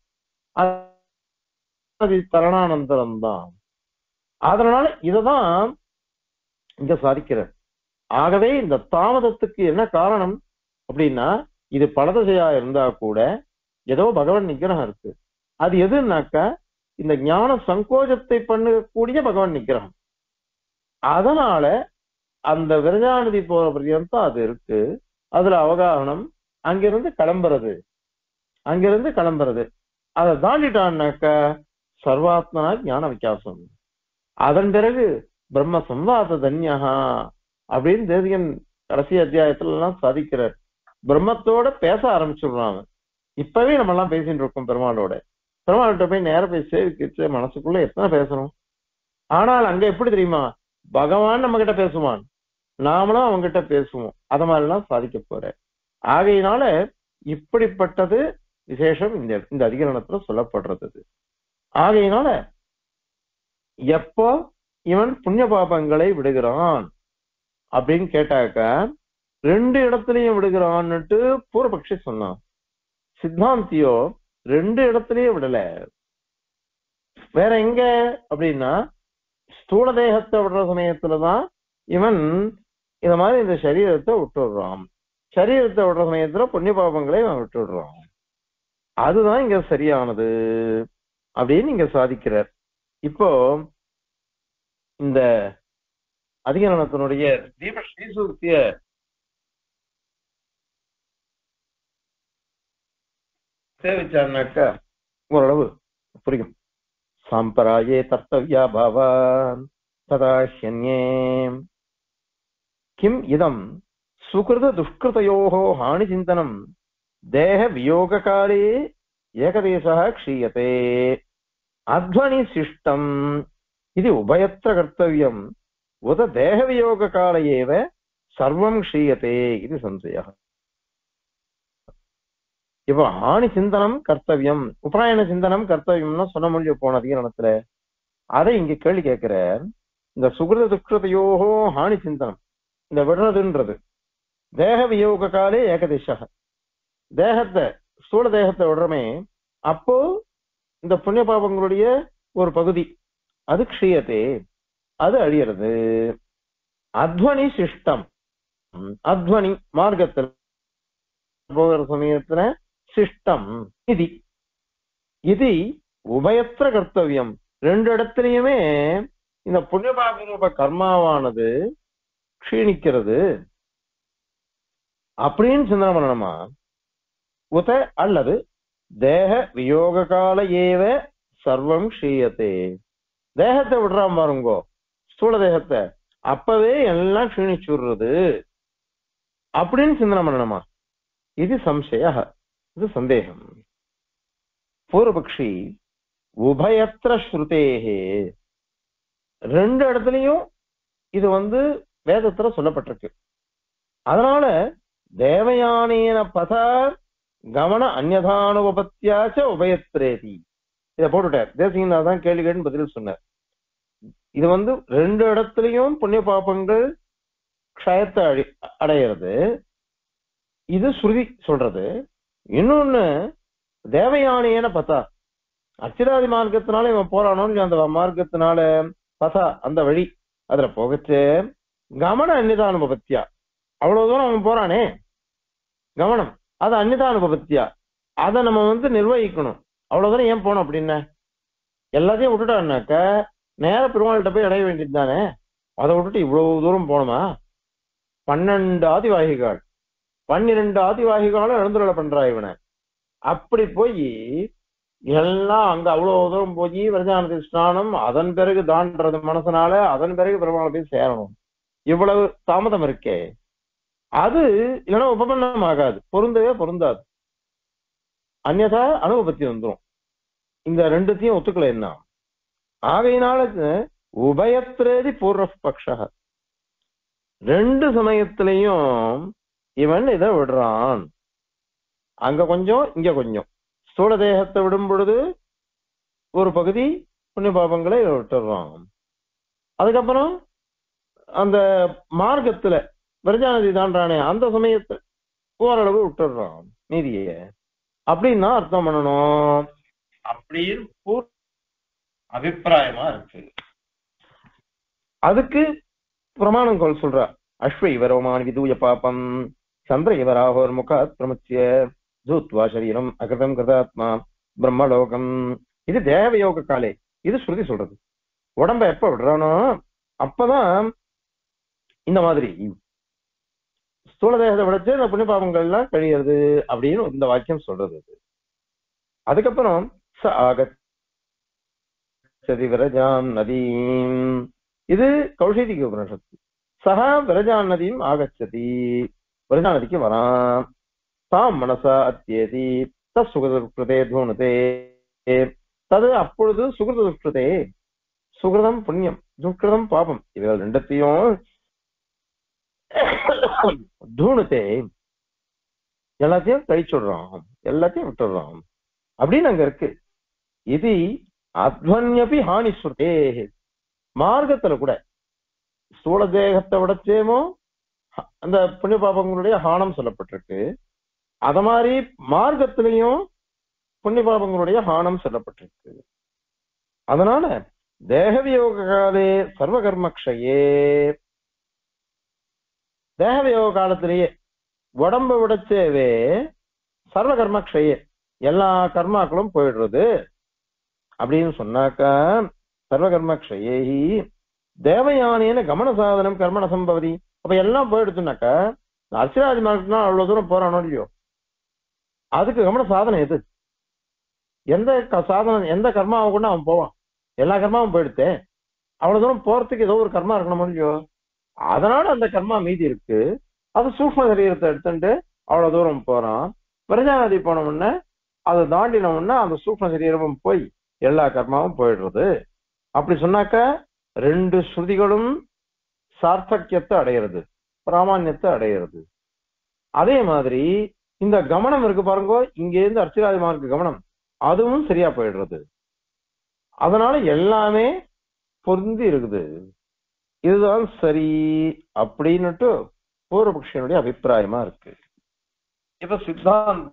Speaker 1: அது தரணானந்தரம் தான். அதனால இததான் இங்க சாதிக்கிறார். ஆகவே இந்த தாமதத்துக்கு என்ன காரணம் அப்படின்னா, இது பலதசையா இருந்தா கூட ஏதோ பகவான் நிகிரகம் இருக்கு. அது எதுனாக்கா இந்த ஞான சங்கோஜத்தை பண்ணக்கூடிய பகவான் நிகிரகம். அதனால அந்த விரஜாநதி போற பர்யந்தம் அது இருக்கு. அதுல அவகாரணம் அங்கிருந்து கிளம்புறது. அதை தாண்டிட்டான்னாக்க சர்வாத்மனா ஞான விகாசம். அதன் பிறகு பிரம்ம சம்வாத தன்யஹா அப்படின்னு தேசிகன் கடைசி அத்தியாயத்துல எல்லாம் சாதிக்கிறார். பிரம்மத்தோட பேச ஆரம்பிச்சுடுறாங்க. இப்பவே நம்ம எல்லாம் பேசிட்டு இருக்கோம் பெருமாள்கிட்ட போய் நேர போய் சேவிக்கிச்சு மனசுக்குள்ள எத்தனை பேசணும். ஆனால் அங்க எப்படி தெரியுமா, பகவான் நம்ம கிட்ட பேசுவான், நாமளும் அவங்கிட்ட பேசுவோம். அத மாதிரிலாம் சாதிக்க போற. ஆகையினால இப்படிப்பட்டது விசேஷம் இந்த அதிகரணத்துல சொல்லப்படுறது. ஆகையினால எப்போ இவன் புண்ணிய பாபங்களை விடுகிறான் அப்படின்னு கேட்டாக்க 2 இடத்துலயும் விடுகிறான்னுட்டு பூர்வபக்ஷி சொன்னான். சித்தாந்தியோ 2 இடத்துலயும் விடல. வேற எங்க அப்படின்னா ஸ்தூல தேகத்தை விடுற சமயத்துலதான் இவன் இந்த மாதிரி இந்த சரீரத்தை விட்டுடுறான். சரீரத்தை விடுற சமயத்துல புண்ணிய பாபங்களை இவன் விட்டுடுறான். அதுதான் இங்க சரியானது அப்படின்னு இங்க சாதிக்கிறார். இப்போ இந்த அதிகரணத்தினுடைய தீப ஸ்ரீசூக்திய சேவிச்சாருனாக்கா ஓரளவு புரியும். சாம்பராயே தர்த்தவ்யா பாவான் ததாஹ்யன்யே கிம் இதம் சுகிருத துஷ்கிருதயோஹோ ஹானி சிந்தனம் தேக வியோக காலே ஏகதேசः க்ஷீயதே அத்வனி சிஷ்டம் இது உபயத்ர கர்த்தவ்யம் உத தேக வியோக கால ஏவ சர்வம் க்ஷீயதே இது சம்சயः. இப்போ ஹானி சிந்தனம் கர்த்தவியம், உபராயண சிந்தனம் கர்த்தவியம்னா சொன்ன முடிஞ்சு போன அதிகரணத்துல அதை இங்க கேள்வி கேட்கிற. இந்த சுகிருத துஷ்கிருதையோகோ ஹானி சிந்தனம், இந்த விடுறதுன்றது தேக வியோக காலே ஏகதேசக, தேகத்தை ஸ்தூல தேகத்தை விடுறமே அப்போ இந்த புண்ணிய பாபங்களுடைய ஒரு பகுதி அது க்ஷீயத்தே, அது அழியறது. அத்வனி சிஷ்டம், அத்வனி மார்க்கத்தில் போகிற சமயத்துல சிஷ்டம் இது இது உபயத்திர கர்த்தவியம், ரெண்டு இடத்துலயுமே இந்த புண்ணியபாப ரூப கர்மாவானது க்ஷீணிக்கிறது அப்படின்னு சிந்தனை பண்ணணுமா? உத அல்லது தேக வியோக கால ஏவ சர்வம் க்ஷீயத்தே, தேகத்தை விடுறான் பாருங்கோ ஸ்தூல தேகத்தை, அப்பவே எல்லாம் க்ஷீணிச்சுடுறது அப்படின்னு சிந்தனை பண்ணணுமா? இது சம்சய, இது சந்தேகம். பூர்வபக்ஷி உபயத்திர ஸ்ருதேகே, ரெண்டு இடத்துலயும் இது வேதத்துல சொல்லப்பட்டிருக்கு. அதனால தேவயானேன பதார் கவன அந்யதானுபத்தியாச்ச உபயத்திரேதி இதை போட்டுட்டார். தேசிகநாத் தான் கேள்வி கேட்டு பதில் சொன்னார். இது ரெண்டு இடத்துலயும் புண்ணிய பாபங்கள் க்ஷயத்தை அடையிறது, இது ஸ்ருதி சொல்றது. இன்னொன்னு தேவயானேன பதா, அச்சிராதி மார்க்கத்தினால இவன் போறானோன்னு அந்த மார்க்கத்தினால பதா அந்த வழி அதுல போகச்சு கமன அந்நிதானுபத்தியா, அவ்வளவு தூரம் அவன் போறானே கவனம், அது அந்நிதானுபத்தியா, அதை நம்ம நிர்வகிக்கணும். அவ்வளவு தூரம் ஏன் போனோம் அப்படின்னா எல்லாத்தையும் விட்டுட்டான்னாக்க நேர பெருமாள்கிட்ட போய் அடைய வேண்டியது தானே. அதை விட்டுட்டு இவ்வளவு தூரம் போனோமா? 12 ஆதிவாகிகள் 12 ஆதிவாகிகளும் எழுந்துருளை பண்றா இவனை. அப்படி போய் எல்லாம் அங்க அவ்வளவு தூரம் போய் விரஜானதி ஸ்நானம், அதன் பிறகு தாண்டது மனசனால, அதன் பிறகு பெருமாளை போய் சேரணும். இவ்வளவு தாமதம் இருக்கே, அது இல்லைன்னா உபபன்னம் ஆகாது, பொருந்தவே பொருந்தாது. அந்நதா அனுபவத்தி வந்துடும். இந்த ரெண்டுத்தையும் ஒத்துக்கல என்ன ஆகையினால உபயத்திரேதி பூர்வ பக்ஷ, ரெண்டு சமயத்திலையும் இவன் இதை விடுறான். அங்க கொஞ்சம் இங்க கொஞ்சம். ஸ்தூல தேகத்தை விடும் பொழுது ஒரு பகுதி புண்ணிய பாபங்களை விட்டுறான். அதுக்கப்புறம் அந்த மார்க்கத்துல விரஜாநதி தாண்டானே அந்த சமயத்தை ஓரளவு விட்டுடுறான் மீதிய. அப்படின்னு அர்த்தம் பண்ணணும் அப்படின்னு அபிப்பிராயமா இருக்கு. அதுக்கு பிரமாணம் கொள் சொல்ற. அஸ்வ இவரோமான் விதூய பாபம் சந்திர இவராகோர் முகாத் பிரமுச்சிய ஜூத்வா சரீரம் அகிருதம் கிருதாத்மா பிரம்மலோகம். இது தேவயோக காலே, இது ஸ்ருதி சொல்றது. உடம்ப எப்ப விடுறானோ அப்பதான் இந்த மாதிரி ஸ்தூல தேகத்தை விடச்சு இந்த புண்ணிய பாபங்கள்லாம் கழியறது அப்படின்னு இந்த வாக்கியம் சொல்றது. அதுக்கப்புறம் ச ஆகச்சதி விரஜாம் நதீம், இது கௌஷிதிக உபனிஷத்து. சஹா விரஜான் நதியும் ஆகச்சதி, விரஜா நதிக்கு வரான். தாம் மனசா அத்தியதி தத் சுகிருதே தூணுதே, தது அப்பொழுது சுகிருத துஷ்கிருதே, சுகிருதம் புண்ணியம் துஷ்கிருதம் பாபம் இவர்கள் ரெண்டத்தையும் தூணுதே எல்லாத்தையும் கழிச்சுடுறான், எல்லாத்தையும் விட்டுடுறான் அப்படின்னு அங்க இருக்கு. இது அத்வன்யபி ஹானி ஸ்ருதே, மார்க்கத்துல கூட ஸ்தூல தேகத்தை விடச்சேமோ அந்த புண்ணிய பாபங்களுடைய ஹானம் சொல்லப்பட்டிருக்கு. அத மாதிரி மார்க்கத்திலையும் புண்ணிய பாபங்களுடைய ஹானம் சொல்லப்பட்டிருக்கு. அதனால தேகவியோக காலே சர்வ கர்மக்ஷயே, தேகவியோக காலத்திலேயே உடம்ப விடச்சேவே சர்வ கர்மக்ஷயே எல்லா கர்மாக்களும் போயிடுறது அப்படின்னு சொன்னாக்கா, சர்வ கர்மக்ஷயே தேவயானேன கமன சாதனம் கர்மண சம்பவதி. அப்ப எல்லாம் போயிடுச்சுனாக்கா அர்ச்சராதி மார்க்கம்னா அவ்வளவு தூரம் போறானோ இல்லையோ, அதுக்கு கமன சாதனம் எது? எந்த சாதனம், எந்த கர்மாவை கூட அவன் போவான்? எல்லா கர்மாவும் போயிடுத்தே, அவ்வளவு தூரம் போறதுக்கு ஏதோ ஒரு கர்மா இருக்கணும் இல்லையோ. அதனால அந்த கர்மா மீதி இருக்கு, அது சூக்ம சரீரத்தை எடுத்துட்டு அவ்வளவு தூரம் போறான். பிரஜாநதி போன உடனே அதை தாண்டின உடனே அந்த சூக்ம சரீரமும் போய் எல்லா கர்மாவும் போயிடுறது. அப்படி சொன்னாக்கா ரெண்டு ஸ்ருதிகளும் சார்த்தக்கியத்தை அடையிறது, பிராமான்யத்தை அடையிறது. அதே மாதிரி இந்த கமனம் இருக்கு பாருங்க, இங்க இருந்து அர்ச்சிராதிமாருக்கு கமனம், அதுவும் சரியா போயிடுறது. அதனால எல்லாமே பொருந்தி இருக்குது. இதுதான் சரி அப்படின்னுட்டு பூர்வபக்ஷனுடைய அபிப்பிராயமா இருக்கு. இப்ப சித்தாந்த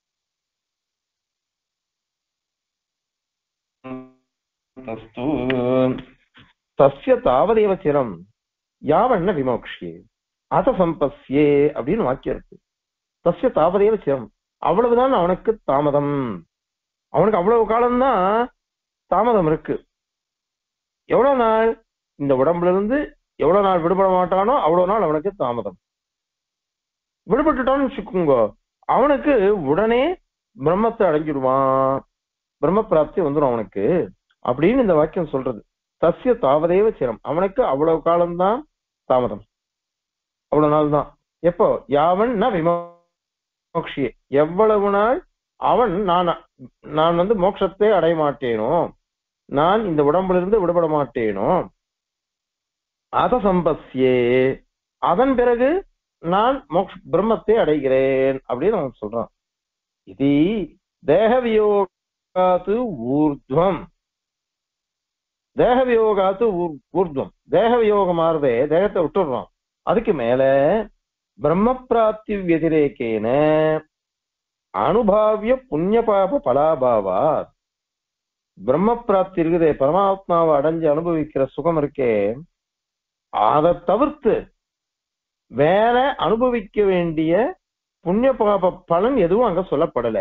Speaker 1: தஸ்ய தாவதேவ சிரம் யாவண்ண விமோக்ஷியே அத சம்பஸ்யே அப்படின்னு வாக்கியம் இருக்கு. தஸ்ய தாவதேவ சிரம், அவ்வளவுதான் அவனுக்கு தாமதம், அவனுக்கு அவ்வளவு காலம்தான் தாமதம் இருக்கு. எவ்வளவு நாள் இந்த உடம்புல இருந்து எவ்வளவு நாள் விடுபட மாட்டானோ அவ்வளவு நாள் அவனுக்கு தாமதம். விடுபட்டுட்டான்னு வச்சுக்கோங்க, அவனுக்கு உடனே பிரம்மத்தை அடைஞ்சிடுவான், பிரம்ம பிராப்தி வந்துடும் அவனுக்கு அப்படின்னு இந்த வாக்கியம் சொல்றது. தஸ்ய தாவதேவ சிரம், அவனுக்கு அவ்வளவு காலம்தான் தாமதம், அவ்வளவு நாள் தான். எப்போ யாவன் விமோக்ஷியே, எவ்வளவு நாள் அவன் நான் மோட்சத்தை அடைய மாட்டேனோ, நான் இந்த உடம்புல இருந்து விடுபட மாட்டேனோ, அத சம்பஸ்யே அதன் பிறகு நான் பிரம்மத்தை அடைகிறேன் அப்படின்னு அவன் சொல்றான். இது தேகவியோகாத்து ஊர்துவம், தேகவியோகாத்து ஊர்துவம், தேகவியோகமாறதே தேகத்தை விட்டுடுறான். அதுக்கு மேல பிரம்ம பிராப்தி வதிரேக்கேன அனுபாவிய புண்ணிய பாப பலாபாவா, பிரம்ம பிராப்தி இருக்குதே, பரமாத்மாவை அடைஞ்சு அனுபவிக்கிற சுகம் இருக்கே, அதை தவிர்த்து வேற அனுபவிக்க வேண்டிய புண்ணிய பாப பலன் எதுவும் அங்க சொல்லப்படல.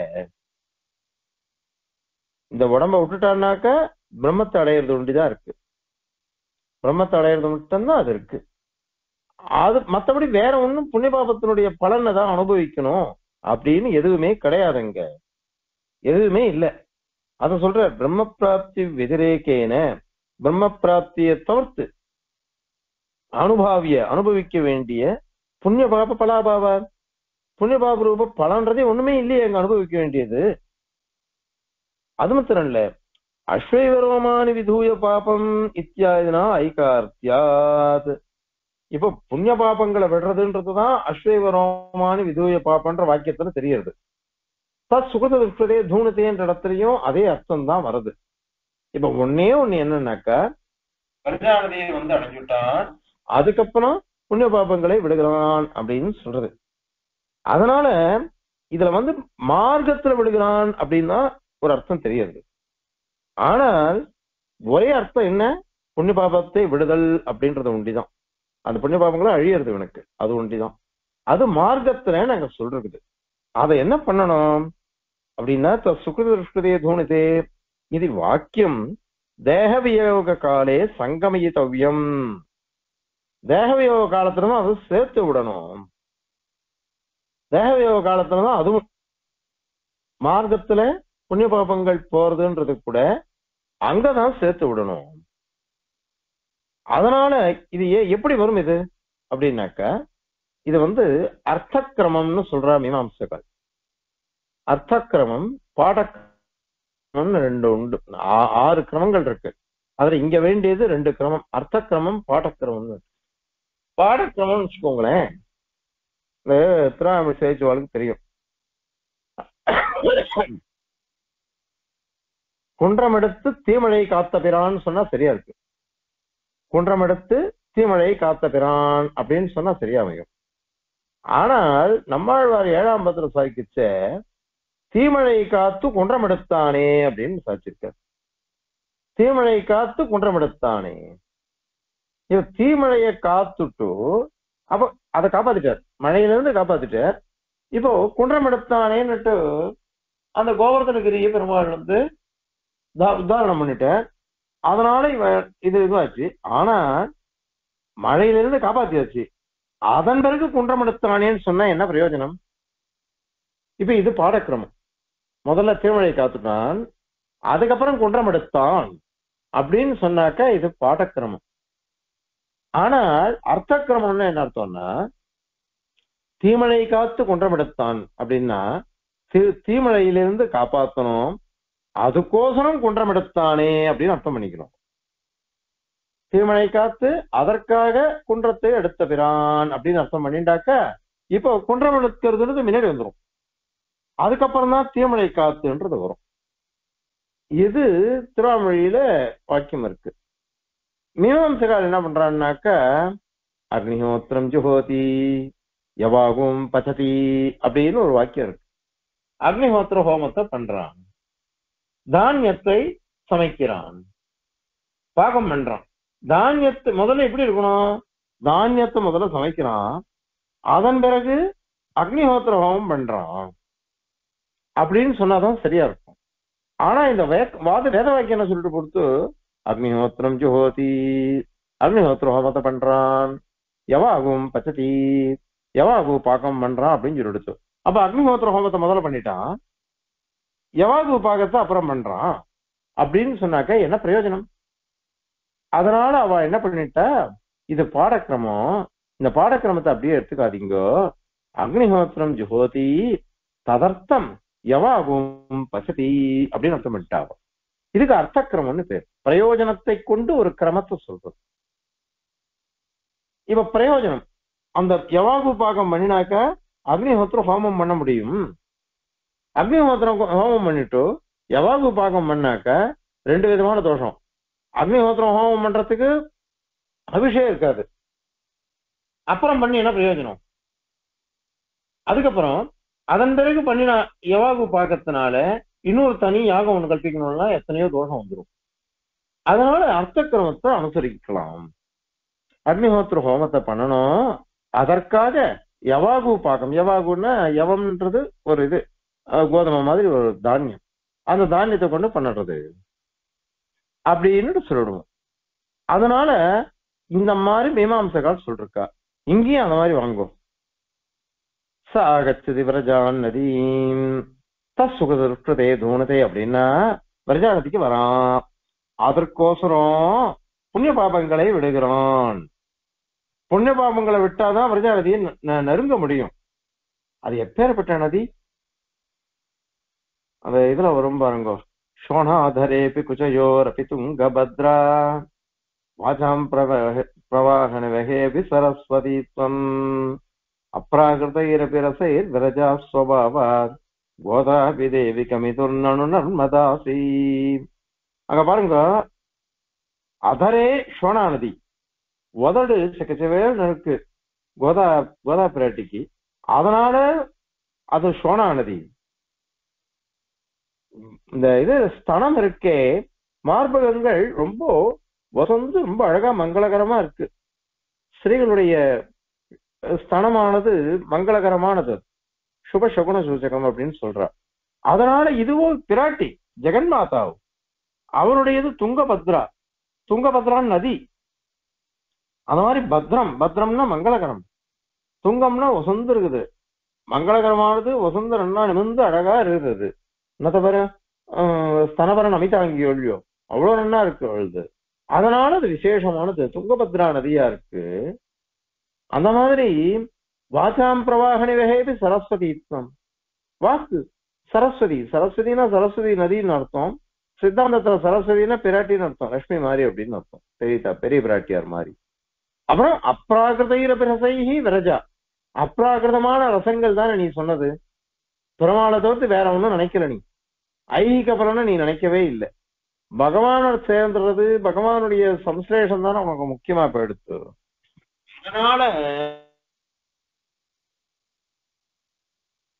Speaker 1: இந்த உடம்ப விட்டுட்டான்னாக்க பிரம்மத்தை அடையிறது ஒண்டிதான் இருக்கு, பிரம்மத்தை அடையிறது மட்டும்தான் அது இருக்கு. அது மற்றபடி வேற ஒண்ணும் புண்ணிய பாபத்தினுடைய பலனை தான் அனுபவிக்கணும் அப்படின்னு எதுவுமே கிடையாதுங்க, எதுவுமே இல்லை. அத சொல்ற பிரம்ம பிராப்தி வெதிரேக்கேன, பிரம்ம பிராப்தியை தவிர்த்து அனுபாவிய அனுபவிக்க வேண்டிய புண்ணிய பாப பலாபாவா, புண்ணிய பாப ரூப பலன்றதே ஒண்ணுமே இல்லையே அங்க அனுபவிக்க வேண்டியது. அது மாத்திரம் இல்ல, அஸ்வைவரோமானி விதூய பாபம் இத்தியாதினா ஐகார்த்தியாத். இப்ப புண்ணிய பாபங்களை விடுறதுன்றதுதான் அஸ்வைவரோமானி விதூய பாபன்ற வாக்கியத்துல தெரியுது. தத் சுகதே தூணத்தேன்ற இடத்துலயும் அதே அர்த்தம் தான் வருது. இப்ப ஒன்னே ஒண்ணு என்னன்னாக்கா, பரிஜானதியை அடைஞ்சுட்டான், அதுக்கப்புறம் புண்ணிய பாபங்களை விடுகிறான் அப்படின்னு சொல்றது. அதனால இதுல மார்க்கத்துல விடுகிறான் அப்படின்னா ஒரு அர்த்தம் தெரியுது. ஆனால் ஒரே அர்த்தம் என்ன, புண்ணிய பாபத்தை விடுதல் அப்படின்றது ஒண்டிதான், அந்த புண்ணிய பாபங்களை அழியறது எனக்கு அது ஒண்டிதான். அது மார்க்கத்துல நாங்க சொல்றது. அதை என்ன பண்ணணும் அப்படின்னா, சுகிருதே தூணிதே இது வாக்கியம் தேகவியோக காலே சங்கமயித்தவ்யம், தேகவியோக காலத்துலதான் அது சேர்த்து விடணும். தேகவியோக காலத்துலதான் அதுவும் மார்க்கத்துல புண்ணிய பாபங்கள் போறதுன்றது கூட அங்கதான் சேர்த்து விடணும். அதனால இது எப்படி வரும் இது அப்படின்னாக்கா, இது அர்த்தக்கிரமம்னு சொல்றா மீமாம்சகர். அர்த்தக்கிரமம் பாடக்கிரமம்னு ரெண்டு உண்டு, 6 கிரமங்கள் இருக்கு. அதுல இங்க வேண்டியது 2 கிரமம், அர்த்தக்கிரமம் பாடக்கிரமம்னு. பாடக்கிரமம்னு வச்சுக்கோங்களேன், இந்த திராவிட சேச்சுவாளுக்கு தெரியும். குன்றம் எடுத்து தீமழை காத்த பிரான்னு சொன்னா சரியா இருக்கு, குன்றம் எடுத்து தீமழை காத்த பிரான் அப்படின்னு சொன்னா சரியா அமையும். ஆனால் நம்மாழ்வார் 7ஆம் பத்திர சாய்க்கிச்ச தீமழை காத்து குன்றம் எடுத்தானே அப்படின்னு சாய்ச்சிருக்கார். தீமழை காத்து குன்றமெடுத்தானே. இவ தீமழையை காத்துட்டு அப்ப அதை காப்பாத்திட்டார், மழையில இருந்து காப்பாத்திட்டார். இப்போ குன்றமெடுத்தானேன்னுட்டு அந்த கோவர்தனகிரிய பெருமாள் வந்து உதாரணம் பண்ணிட்டார். அதனால இவன் இதுவாச்சு. ஆனா மழையிலிருந்து காப்பாத்தியாச்சு, அதன் பிறகு குன்றமெடுத்தானேன்னு சொன்னா என்ன பிரயோஜனம்? இப்ப இது பாடக்கிரமம். முதல்ல தீமழை காத்துட்டான், அதுக்கப்புறம் குன்றமெடுத்தான் அப்படின்னு சொன்னாக்கா இது பாடக்கிரமம். ஆனால் அர்த்த கிரமம்னு என்ன அர்த்தம்னா, தீமழை காத்து குன்றமெடுத்தான் அப்படின்னா தீமழையிலிருந்து காப்பாற்றணும், அதுக்கோசரம் குன்றமெடுத்தானே அப்படின்னு அர்த்தம் பண்ணிக்கணும். தீமழை காத்து அதற்காக குன்றத்தை எடுத்த பிரான் அப்படின்னு அர்த்தம் பண்ணிட்டாக்க இப்போ குன்றம் எடுக்கிறதுன்றது முன்னாடி வந்துடும், அதுக்கப்புறம் தான் தீமழை காத்துன்றது வரும். இது திருவாமொழியில வாக்கியம் இருக்கு. மீமாம்சகால் என்ன பண்றான்னாக்க அக்னிஹோத்திரம் ஜுஹோதி யவாகும் பச்சதி அப்படின்னு ஒரு வாக்கியம் இருக்கு. அக்னிஹோத்திர ஹோமத்தை பண்றான், தானியத்தை சமைக்கிறான், பாகம் பண்றான். தானியத்தை முதல்ல எப்படி இருக்கணும்? தானியத்தை முதல்ல சமைக்கிறான், அதன் பிறகு அக்னிஹோத்திர ஹோமம் பண்றான் அப்படின்னு சொன்னாதான் சரியா இருக்கும். ஆனா இந்த வேத வாக்கியம் என்ன சொல்லிட்டு கொடுத்து அக்னிஹோத்திரம் ஜுஹோதி, அக்னிஹோத்திர ஹோமத்தை பண்றான், யவாகும் பச்சதி, யவாகு பாகம் பண்றான் அப்படின்னு சொல்லிடுச்சு. அப்ப அக்னிஹோத்திர ஹோமத்தை முதல்ல பண்ணிட்டான், யவாகு பாகத்தை அப்புறம் பண்றான் அப்படின்னு சொன்னாக்க என்ன பிரயோஜனம்? அதனால அவ என்ன பண்ணிட்டா, இது பாடக்கிரமம், இந்த பாடக்கிரமத்தை அப்படியே எடுத்துக்காதீங்கோ. அக்னிஹோத்திரம் ஜுஹோதி ததர்த்தம் யவாகும் பசதி அப்படின்னு அர்த்தம் பண்ணிட்டாங்க. இதுக்கு அர்த்த கிரமம்னு பேர். பிரயோஜனத்தை கொண்டு ஒரு கிரமத்தை சொல்றது. இப்ப பிரயோஜனம் அந்த யவாகு பாகம் பண்ணினாக்க அக்னிஹோத்திரம் ஹோமம் பண்ண முடியும். அக்னிஹோத்திரம் ஹோமம் பண்ணிட்டு யவாகு பாகம் பண்ணாக்க ரெண்டு விதமான தோஷம். அக்னிஹோத்திரம் ஹோமம் பண்றதுக்கு அபிஷேகம் இருக்காது, அப்புறம் பண்ணி என்ன பிரயோஜனம்? அதுக்கப்புறம் அதன் பிறகு பண்ணின யவாகு பாக்கத்தினால இன்னொரு தனி யாகம் ஒண்ணு கல்பிக்கணும்னா எத்தனையோ தோஷம் வந்துடும். அதனால அர்த்த கிரமத்தை அனுசரிக்கலாம். அக்னிஹோத்திர ஹோமத்தை பண்ணணும், அதற்காக யவாகு பாகம், யவாகுன்னா யவம்ன்றது ஒரு இது கோதுமை மாதிரி ஒரு தானியம், அந்த தானியத்தை கொண்டு பண்ணுறது அப்படின்னு சொல்லிடுவோம். அதனால இந்த மாதிரி மீமாம்சகால் சொல்லிருக்கா. இங்கேயும் அந்த மாதிரி வாங்குவோம். சாகச்சதி விரஜான் நதீம் தசுகதே தூணதே அப்படின்னா விரஜா நதிக்கு வரான், அதற்கோசரம் புண்ணிய பாபங்களை விடுகிறான். புண்ணிய பாபங்களை விட்டாதான் விரஜா நதியை நெருங்க முடியும். அது எப்பேற்பட்ட நதி? அந்த இதுல வரும் பாருங்க, சோணாதரேபி குச்சயோரபி துங்கபத்ரா வாசாம் பிரவாகன வகேபி சரஸ்வதித்வம் அப்ராகிருதைரபி ரசைர் விரஜா ஸ்வபாவாத் கோதாபி தேவி கமிதுர்னனு நர்மதாசி. அங்க பாருங்க, அதரே சோனா நதி, உதடு செக்கச்சவேல் இருக்கு கோதா பிராட்டிக்கு, அதனால அது சோனா நதி. இந்த இது ஸ்தனம் இருக்கே, மார்பகங்கள் ரொம்ப வசந்து ரொம்ப அழகா மங்களகரமா இருக்கு. ஸ்திரீகளுடைய ஸ்தனமானது மங்களகரமானது, சுப சகுன சூச்சகம் அப்படின்னு சொல்றார். அதனால இதுவும் பிராட்டி ஜெகன்மாதாவும், அவருடையது துங்கபத்ரா, துங்கபத்ரான் நதி. அந்த மாதிரி பத்ரம், பத்ரம்னா மங்களகரம், துங்கம்னா வசந்து இருக்குது, மங்களகரமானது வசந்த நன்னா நிமிர்ந்து அழகா இருக்குது. என்ன தவிர ஸ்தனபரன் அமிதாங்கியோ இல்லையோ அவ்வளவு நன்னா இருக்கு அவளுது. அதனால அது விசேஷமானது, துங்கபத்ரா நதியா இருக்கு. அந்த மாதிரி வாசாம் பிரவாகணி வகேபி சரஸ்வதித்வம், வாக்கு சரஸ்வதி, சரஸ்வதினா சரஸ்வதி நதின்னு அர்த்தம். சித்தாந்தத்துல சரஸ்வதினா பிராட்டின்னு அர்த்தம், லட்சுமி மாதிரி அப்படின்னு அர்த்தம், பெரிய பிராட்டியார் மாதிரி. அப்புறம் அப்ராகிருத ரசைஹி விரஜா, அப்ராகிருதமான ரசங்கள் தானே நீ சொன்னது. பெருமாளை தவிர்த்து வேற ஒன்னும் நினைக்கல நீ, ஐகிக பலனை நீ நினைக்கவே இல்லை. பகவானோட சேர்ந்துறது, பகவானுடைய சம்ஸ்லேஷம் தானே உனக்கு முக்கியமா போயிடுத்து. அதனால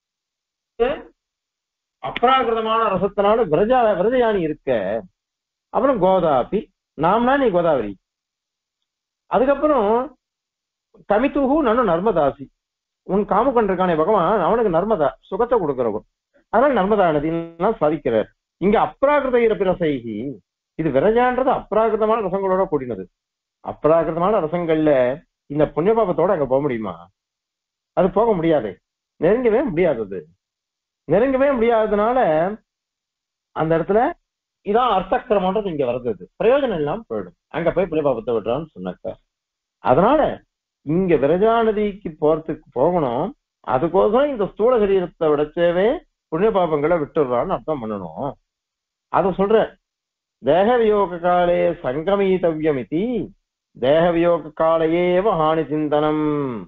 Speaker 1: அப்ராகிருதமான ரசத்தினால விரஜயானி இருக்க, அப்புறம் கோதாபி, நாம்னா நீ கோதாவரி. அதுக்கப்புறம் கமித்துஹு நன்னு நர்மதாசி, உன் காமுகன் இருக்கானே பகவான், அவனுக்கு நர்மதா சுகத்தை கொடுக்கிறவன், அதனால நர்மதா நதியெல்லாம் சாதிக்கிறார். இங்க அப்ராகிருத இரபிரசைகி, இது விரஜான்றது அப்ராகிருதமான ரசங்களோட கூடினது. அப்ராகிருதமான ரசங்கள்ல இந்த புண்ணிய பாபத்தோட அங்க போக முடியுமா? அது போக முடியாது, நெருங்கவே முடியாதது. நெருங்கவே முடியாததுனால அந்த இடத்துல இதான் அர்த்தக்கிரமன்றது இங்க வருது. பிரயோஜனம் இல்லாம போயிடும் அங்க போய் புண்ணிய பாபத்தை விடுறான்னு சொன்னாக்க. அதனால இங்க விரஜா நதிக்கு போறதுக்கு போகணும், அதுக்கோசரம் இந்த ஸ்தூல சரீரத்தை விடச்சேவே புண்ணிய பாபங்களை விட்டுடுறான்னு அர்த்தம் பண்ணணும். அத சொல்ற, தேக வியோக காலே சங்கிரமீதவ்யம் இது, தேக வியோக காலையேவ ஹானி சிந்தனம்,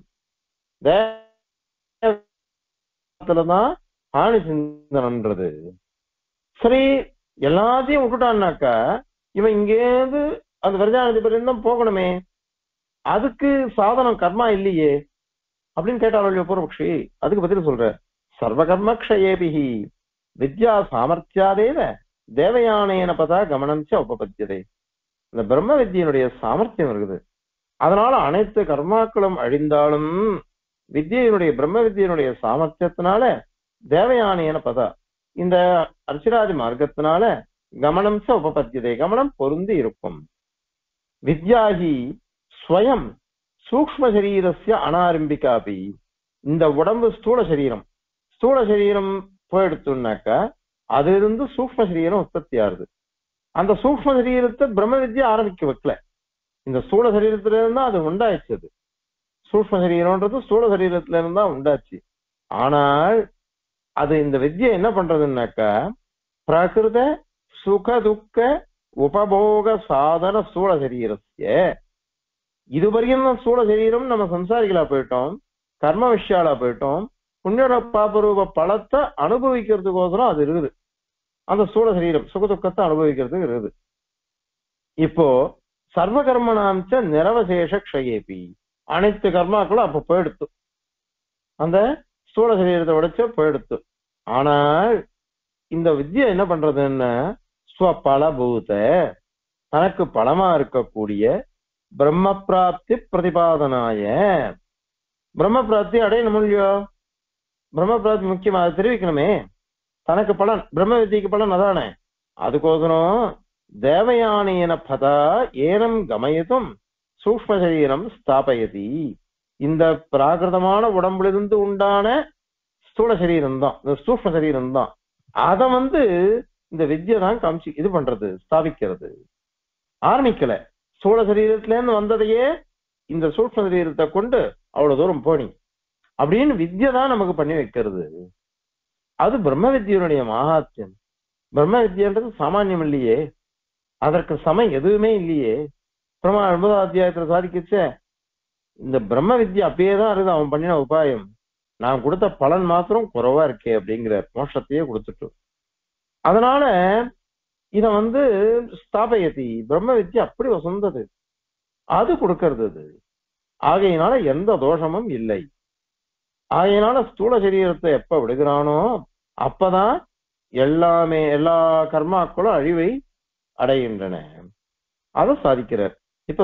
Speaker 1: தேகத்துலதான் ஹானி சிந்தனம்ன்றது. சரி, எல்லாத்தையும் விட்டுட்டான்னாக்கா இவன் இங்கேருந்து அந்த விரஜாநதி பர்யந்தம் போகணுமே, அதுக்கு சாதனம் கர்மா இல்லையே அப்படின்னு கேட்டாலும் பூர்வபக்ஷி. அதுக்கு பதில் சொல்ற, சர்வகர்ம க்ஷயேபிஹி வித்யா சாமர்த்தியாதேவ தேவயானேன பதா கமனஞ்ச உபபத்தியதே. இந்த பிரம்ம வித்தியினுடைய சாமர்த்தியம் இருக்குது, அதனால அனைத்து கர்மாக்களும் அழிந்தாலும் வித்தியினுடைய பிரம்ம வித்தியினுடைய சாமர்த்தியத்தினால தேவயானேன பதா, இந்த அர்ச்சிராதி மார்க்கத்தினால கமனம் ச உபபத்தியதே, கமனம் பொருந்தி இருக்கும். வித்யாகி ஸ்வயம் சூக்ஷ்ம சரீரஸ்ய அனாரம்பிகாபி, இந்த உடம்பு ஸ்தூல சரீரம், ஸ்தூல சரீரம் போயிடுத்துனாக்கா அது இருந்து சூக்ஷ்ம சரீரம் உற்பத்தி ஆகுது. அந்த சூக்ஷ்ம சரீரத்தை பிரம்ம வித்யா ஆரம்பிக்க வைக்கல, இந்த ஸ்தூல சரீரத்துல இருந்தா அது உண்டாச்சு. அது சூக்ஷ்ம சரீரம்ன்றது ஸ்தூல சரீரத்துல இருந்தா உண்டாச்சு. ஆனால் அது இந்த வித்யை என்ன பண்றதுன்னாக்கா பிரகிருத சுக துக்க உபபோக சாதன ஸ்தூல சரீரஸ்ய, இதுவரையும் ஸ்தூல சரீரம் நம்ம சம்சாரிகளா போயிட்டோம், கர்ம விஷயாலா போயிட்டோம், புண்ணிய பாபரூப பலத்தை அனுபவிக்கிறதுக்கோசரம் அது இருக்குது. அந்த ஸ்தூல சரீரம் சுகதுக்கத்தை அனுபவிக்கிறதுக்கு இருக்குது. இப்போ சர்வ கர்மனாம்ச நிரவசேஷ க்ஷயேபி, அனைத்து கர்மாக்களும் அப்ப போயிடுத்து, அந்த ஸ்தூல சரீரத்தை உடைச்ச போயிடுத்து. ஆனால் இந்த வித்யா என்ன பண்றதுன்னா ஸ்வபலபூத, தனக்கு பலமா இருக்கக்கூடிய பிரம்ம பிராப்தி பிரதிபாதனாய, பிரம்ம பிராப்தி அடையணும் இல்லையோ, பிரம்ம பிராப்தி முக்கியமா அதை தெரிவிக்கணுமே, தனக்கு பலன், பிரம்ம வித்தியக்கு பலன் அதானே. அதுக்கோசரம் தேவயானேன பதா ஏனம் கமயத்தும் சூக்ஷ்ம சரீரம் ஸ்தாபயதி, இந்த பிராகிருதமான உடம்புலிருந்து உண்டான ஸ்தூல சரீரம் தான், இந்த சூக்ஷ்ம சரீரம் தான், அதை இந்த வித்யை தான் காமிச்சு இது பண்றது, ஸ்தாபிக்கிறது. ஆரம்பிக்கல, ஸ்தூல சரீரத்துல இருந்து வந்ததையே இந்த சூக்ஷ்ம சரீரத்தை கொண்டு அவ்வளவு தூரம் போனி அப்படின்னு வித்யை தான் நமக்கு பண்ணி வைக்கிறது. அது பிரம்ம வித்தியனுடைய மகாத்மியம். பிரம்ம வித்யன்றது சாமானியம் இல்லையே, அதற்கு சமம் எதுவுமே இல்லையே. பிரமா 9ஆம் அத்தியாயத்துல சாதிக்கச்ச இந்த பிரம்ம வித்யா அப்பயே தான் இருக்குது, அவன் பண்ணின உபாயம், நான் கொடுத்த பலன் மாத்திரம் குறைவா இருக்கே அப்படிங்கிற மோட்சத்தையே கொடுத்துட்டு, அதனால இத ஸ்தாபயதி, பிரம்ம வித்யா அப்படி வசந்தது, அது கொடுக்கறது அது. ஆகையினால எந்த தோஷமும் இல்லை. ஆகையினால ஸ்தூல சரீரத்தை எப்ப விடுகிறானோ அப்பதான் எல்லாமே எல்லா கர்மாக்களும் அழிவை அடைகின்றன. அதை சாதிக்கிறார். இப்ப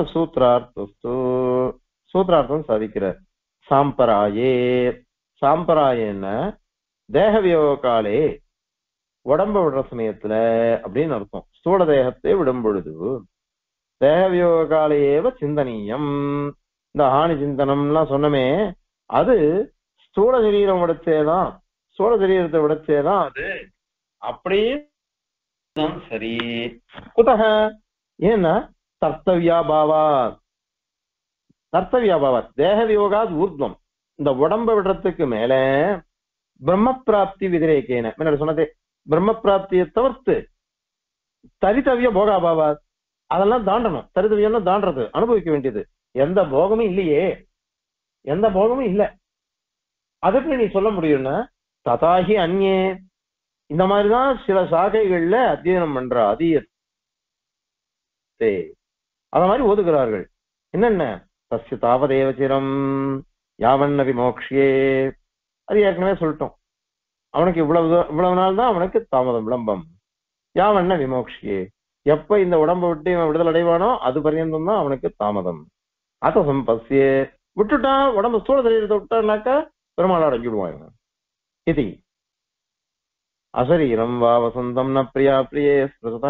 Speaker 1: சூத்ரார்த்தம் சாதிக்கிறார். சாம்பராயே, சாம்பராயன்னா தேக வியோகாலே, உடம்ப விடுற சமயத்துல அப்படின்னு அர்த்தம். ஸ்தூல தேகத்தை விடும் பொழுது தேக வியோகாலேவ சிந்தனீயம், இந்த ஹானி சிந்தனம்லாம் சொன்னமே, அது ஸ்தூல சரீரம் விடச்சேதான், ஸ்தூல சரீரத்தை விடச்சேதான் அது அப்படியே சரி. குதக, ஏன்னா தர்த்தவியாபாவா, தர்த்தவியாபாவா தேக வியோகாத் ஊர்த்வம், இந்த உடம்ப விடுறதுக்கு மேல பிரம்ம பிராப்தி விதிரேக்கேன, முன்னாடி சொன்னதே பிரம்ம பிராப்தியை தவிர்த்து தரித்தவிய போகாபாவா, அதெல்லாம் தாண்டணும். தரித்தவியம்னா தாண்டறது, அனுபவிக்க வேண்டியது. எந்த போகமும் இல்லையே, எந்த போகமும் இல்லை, அதுக்கு நீ சொல்ல முடியும்னா ததாகி அந்நே, இந்த மாதிரிதான் சில சாகைகள்ல அத்தியனம் பண்ற அதீயத்தை அத மாதிரி ஓதுகிறார்கள். என்னென்ன தஸ்ய தாவதேவச்சிரம் யாவண்ண விமோக்ஷியே, அது ஏற்கனவே சொல்லிட்டோம். அவனுக்கு இவ்வளவு நாள் தான் அவனுக்கு தாமதம் விளம்பம். யாவண்ண விமோக்ஷியே, எப்ப இந்த உடம்பை விட்டு இவன் விடுதலை அடைவானோ அது பர்யந்தம் தான் அவனுக்கு தாமதம். அத சம்பசிய விட்டுட்டான், உடம்பு ஸ்தூல சரீரத்தை விட்டான்னாக்கா பெருமாள் அடைஞ்சுடுவான் இவன். இது அசரீரம் வா வசந்தம் ந பிரியா பிரியே ஸ்மிருதா.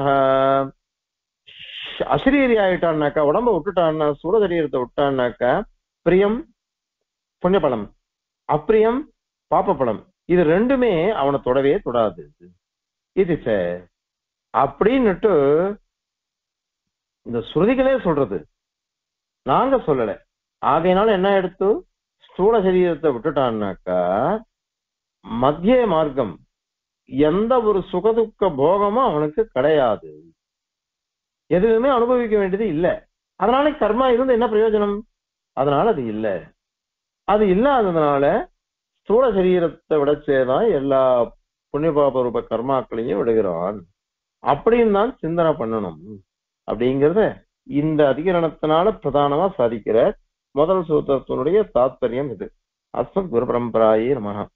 Speaker 1: அசரீரி ஆயிட்டான்னாக்கா, உடம்ப விட்டுட்டான்னா, ஸ்தூல சரீரத்தை விட்டான்னாக்கா பிரியம் புண்ணியபலம், அப்பிரியம் பாப்ப பலம், இது ரெண்டுமே அவனை தொடவே தொடாது. இது அப்படின்னுட்டு இந்த ஸ்ருதிகளே சொல்றது, நாங்க சொல்லல. ஆகையினால என்ன எடுத்து ஸ்தூல சரீரத்தை விட்டுட்டான்னாக்கா மத்திய மார்க்கம் எந்த ஒரு சுகதுக்க போகமும் அவனுக்கு கிடையாது, எதுவுமே அனுபவிக்க வேண்டியது இல்லை. அதனால கர்மா இருந்து என்ன பிரயோஜனம்? அதனால அது இல்லை. அது இல்லாததுனால ஸ்தூல சரீரத்தை விடச்சேதான் எல்லா புண்ணிய பாப ரூப கர்மாக்களையும் விடுகிறான் அப்படின்னு தான் சிந்தனை பண்ணணும். அப்படிங்கிறத இந்த அதிகரணத்தினால பிரதானமா சாதிக்கிற முதல் சூத்திரத்தினுடைய தாத்பரியம் இது. அஸ்மத் குரு பரம்பராயே நமஹ.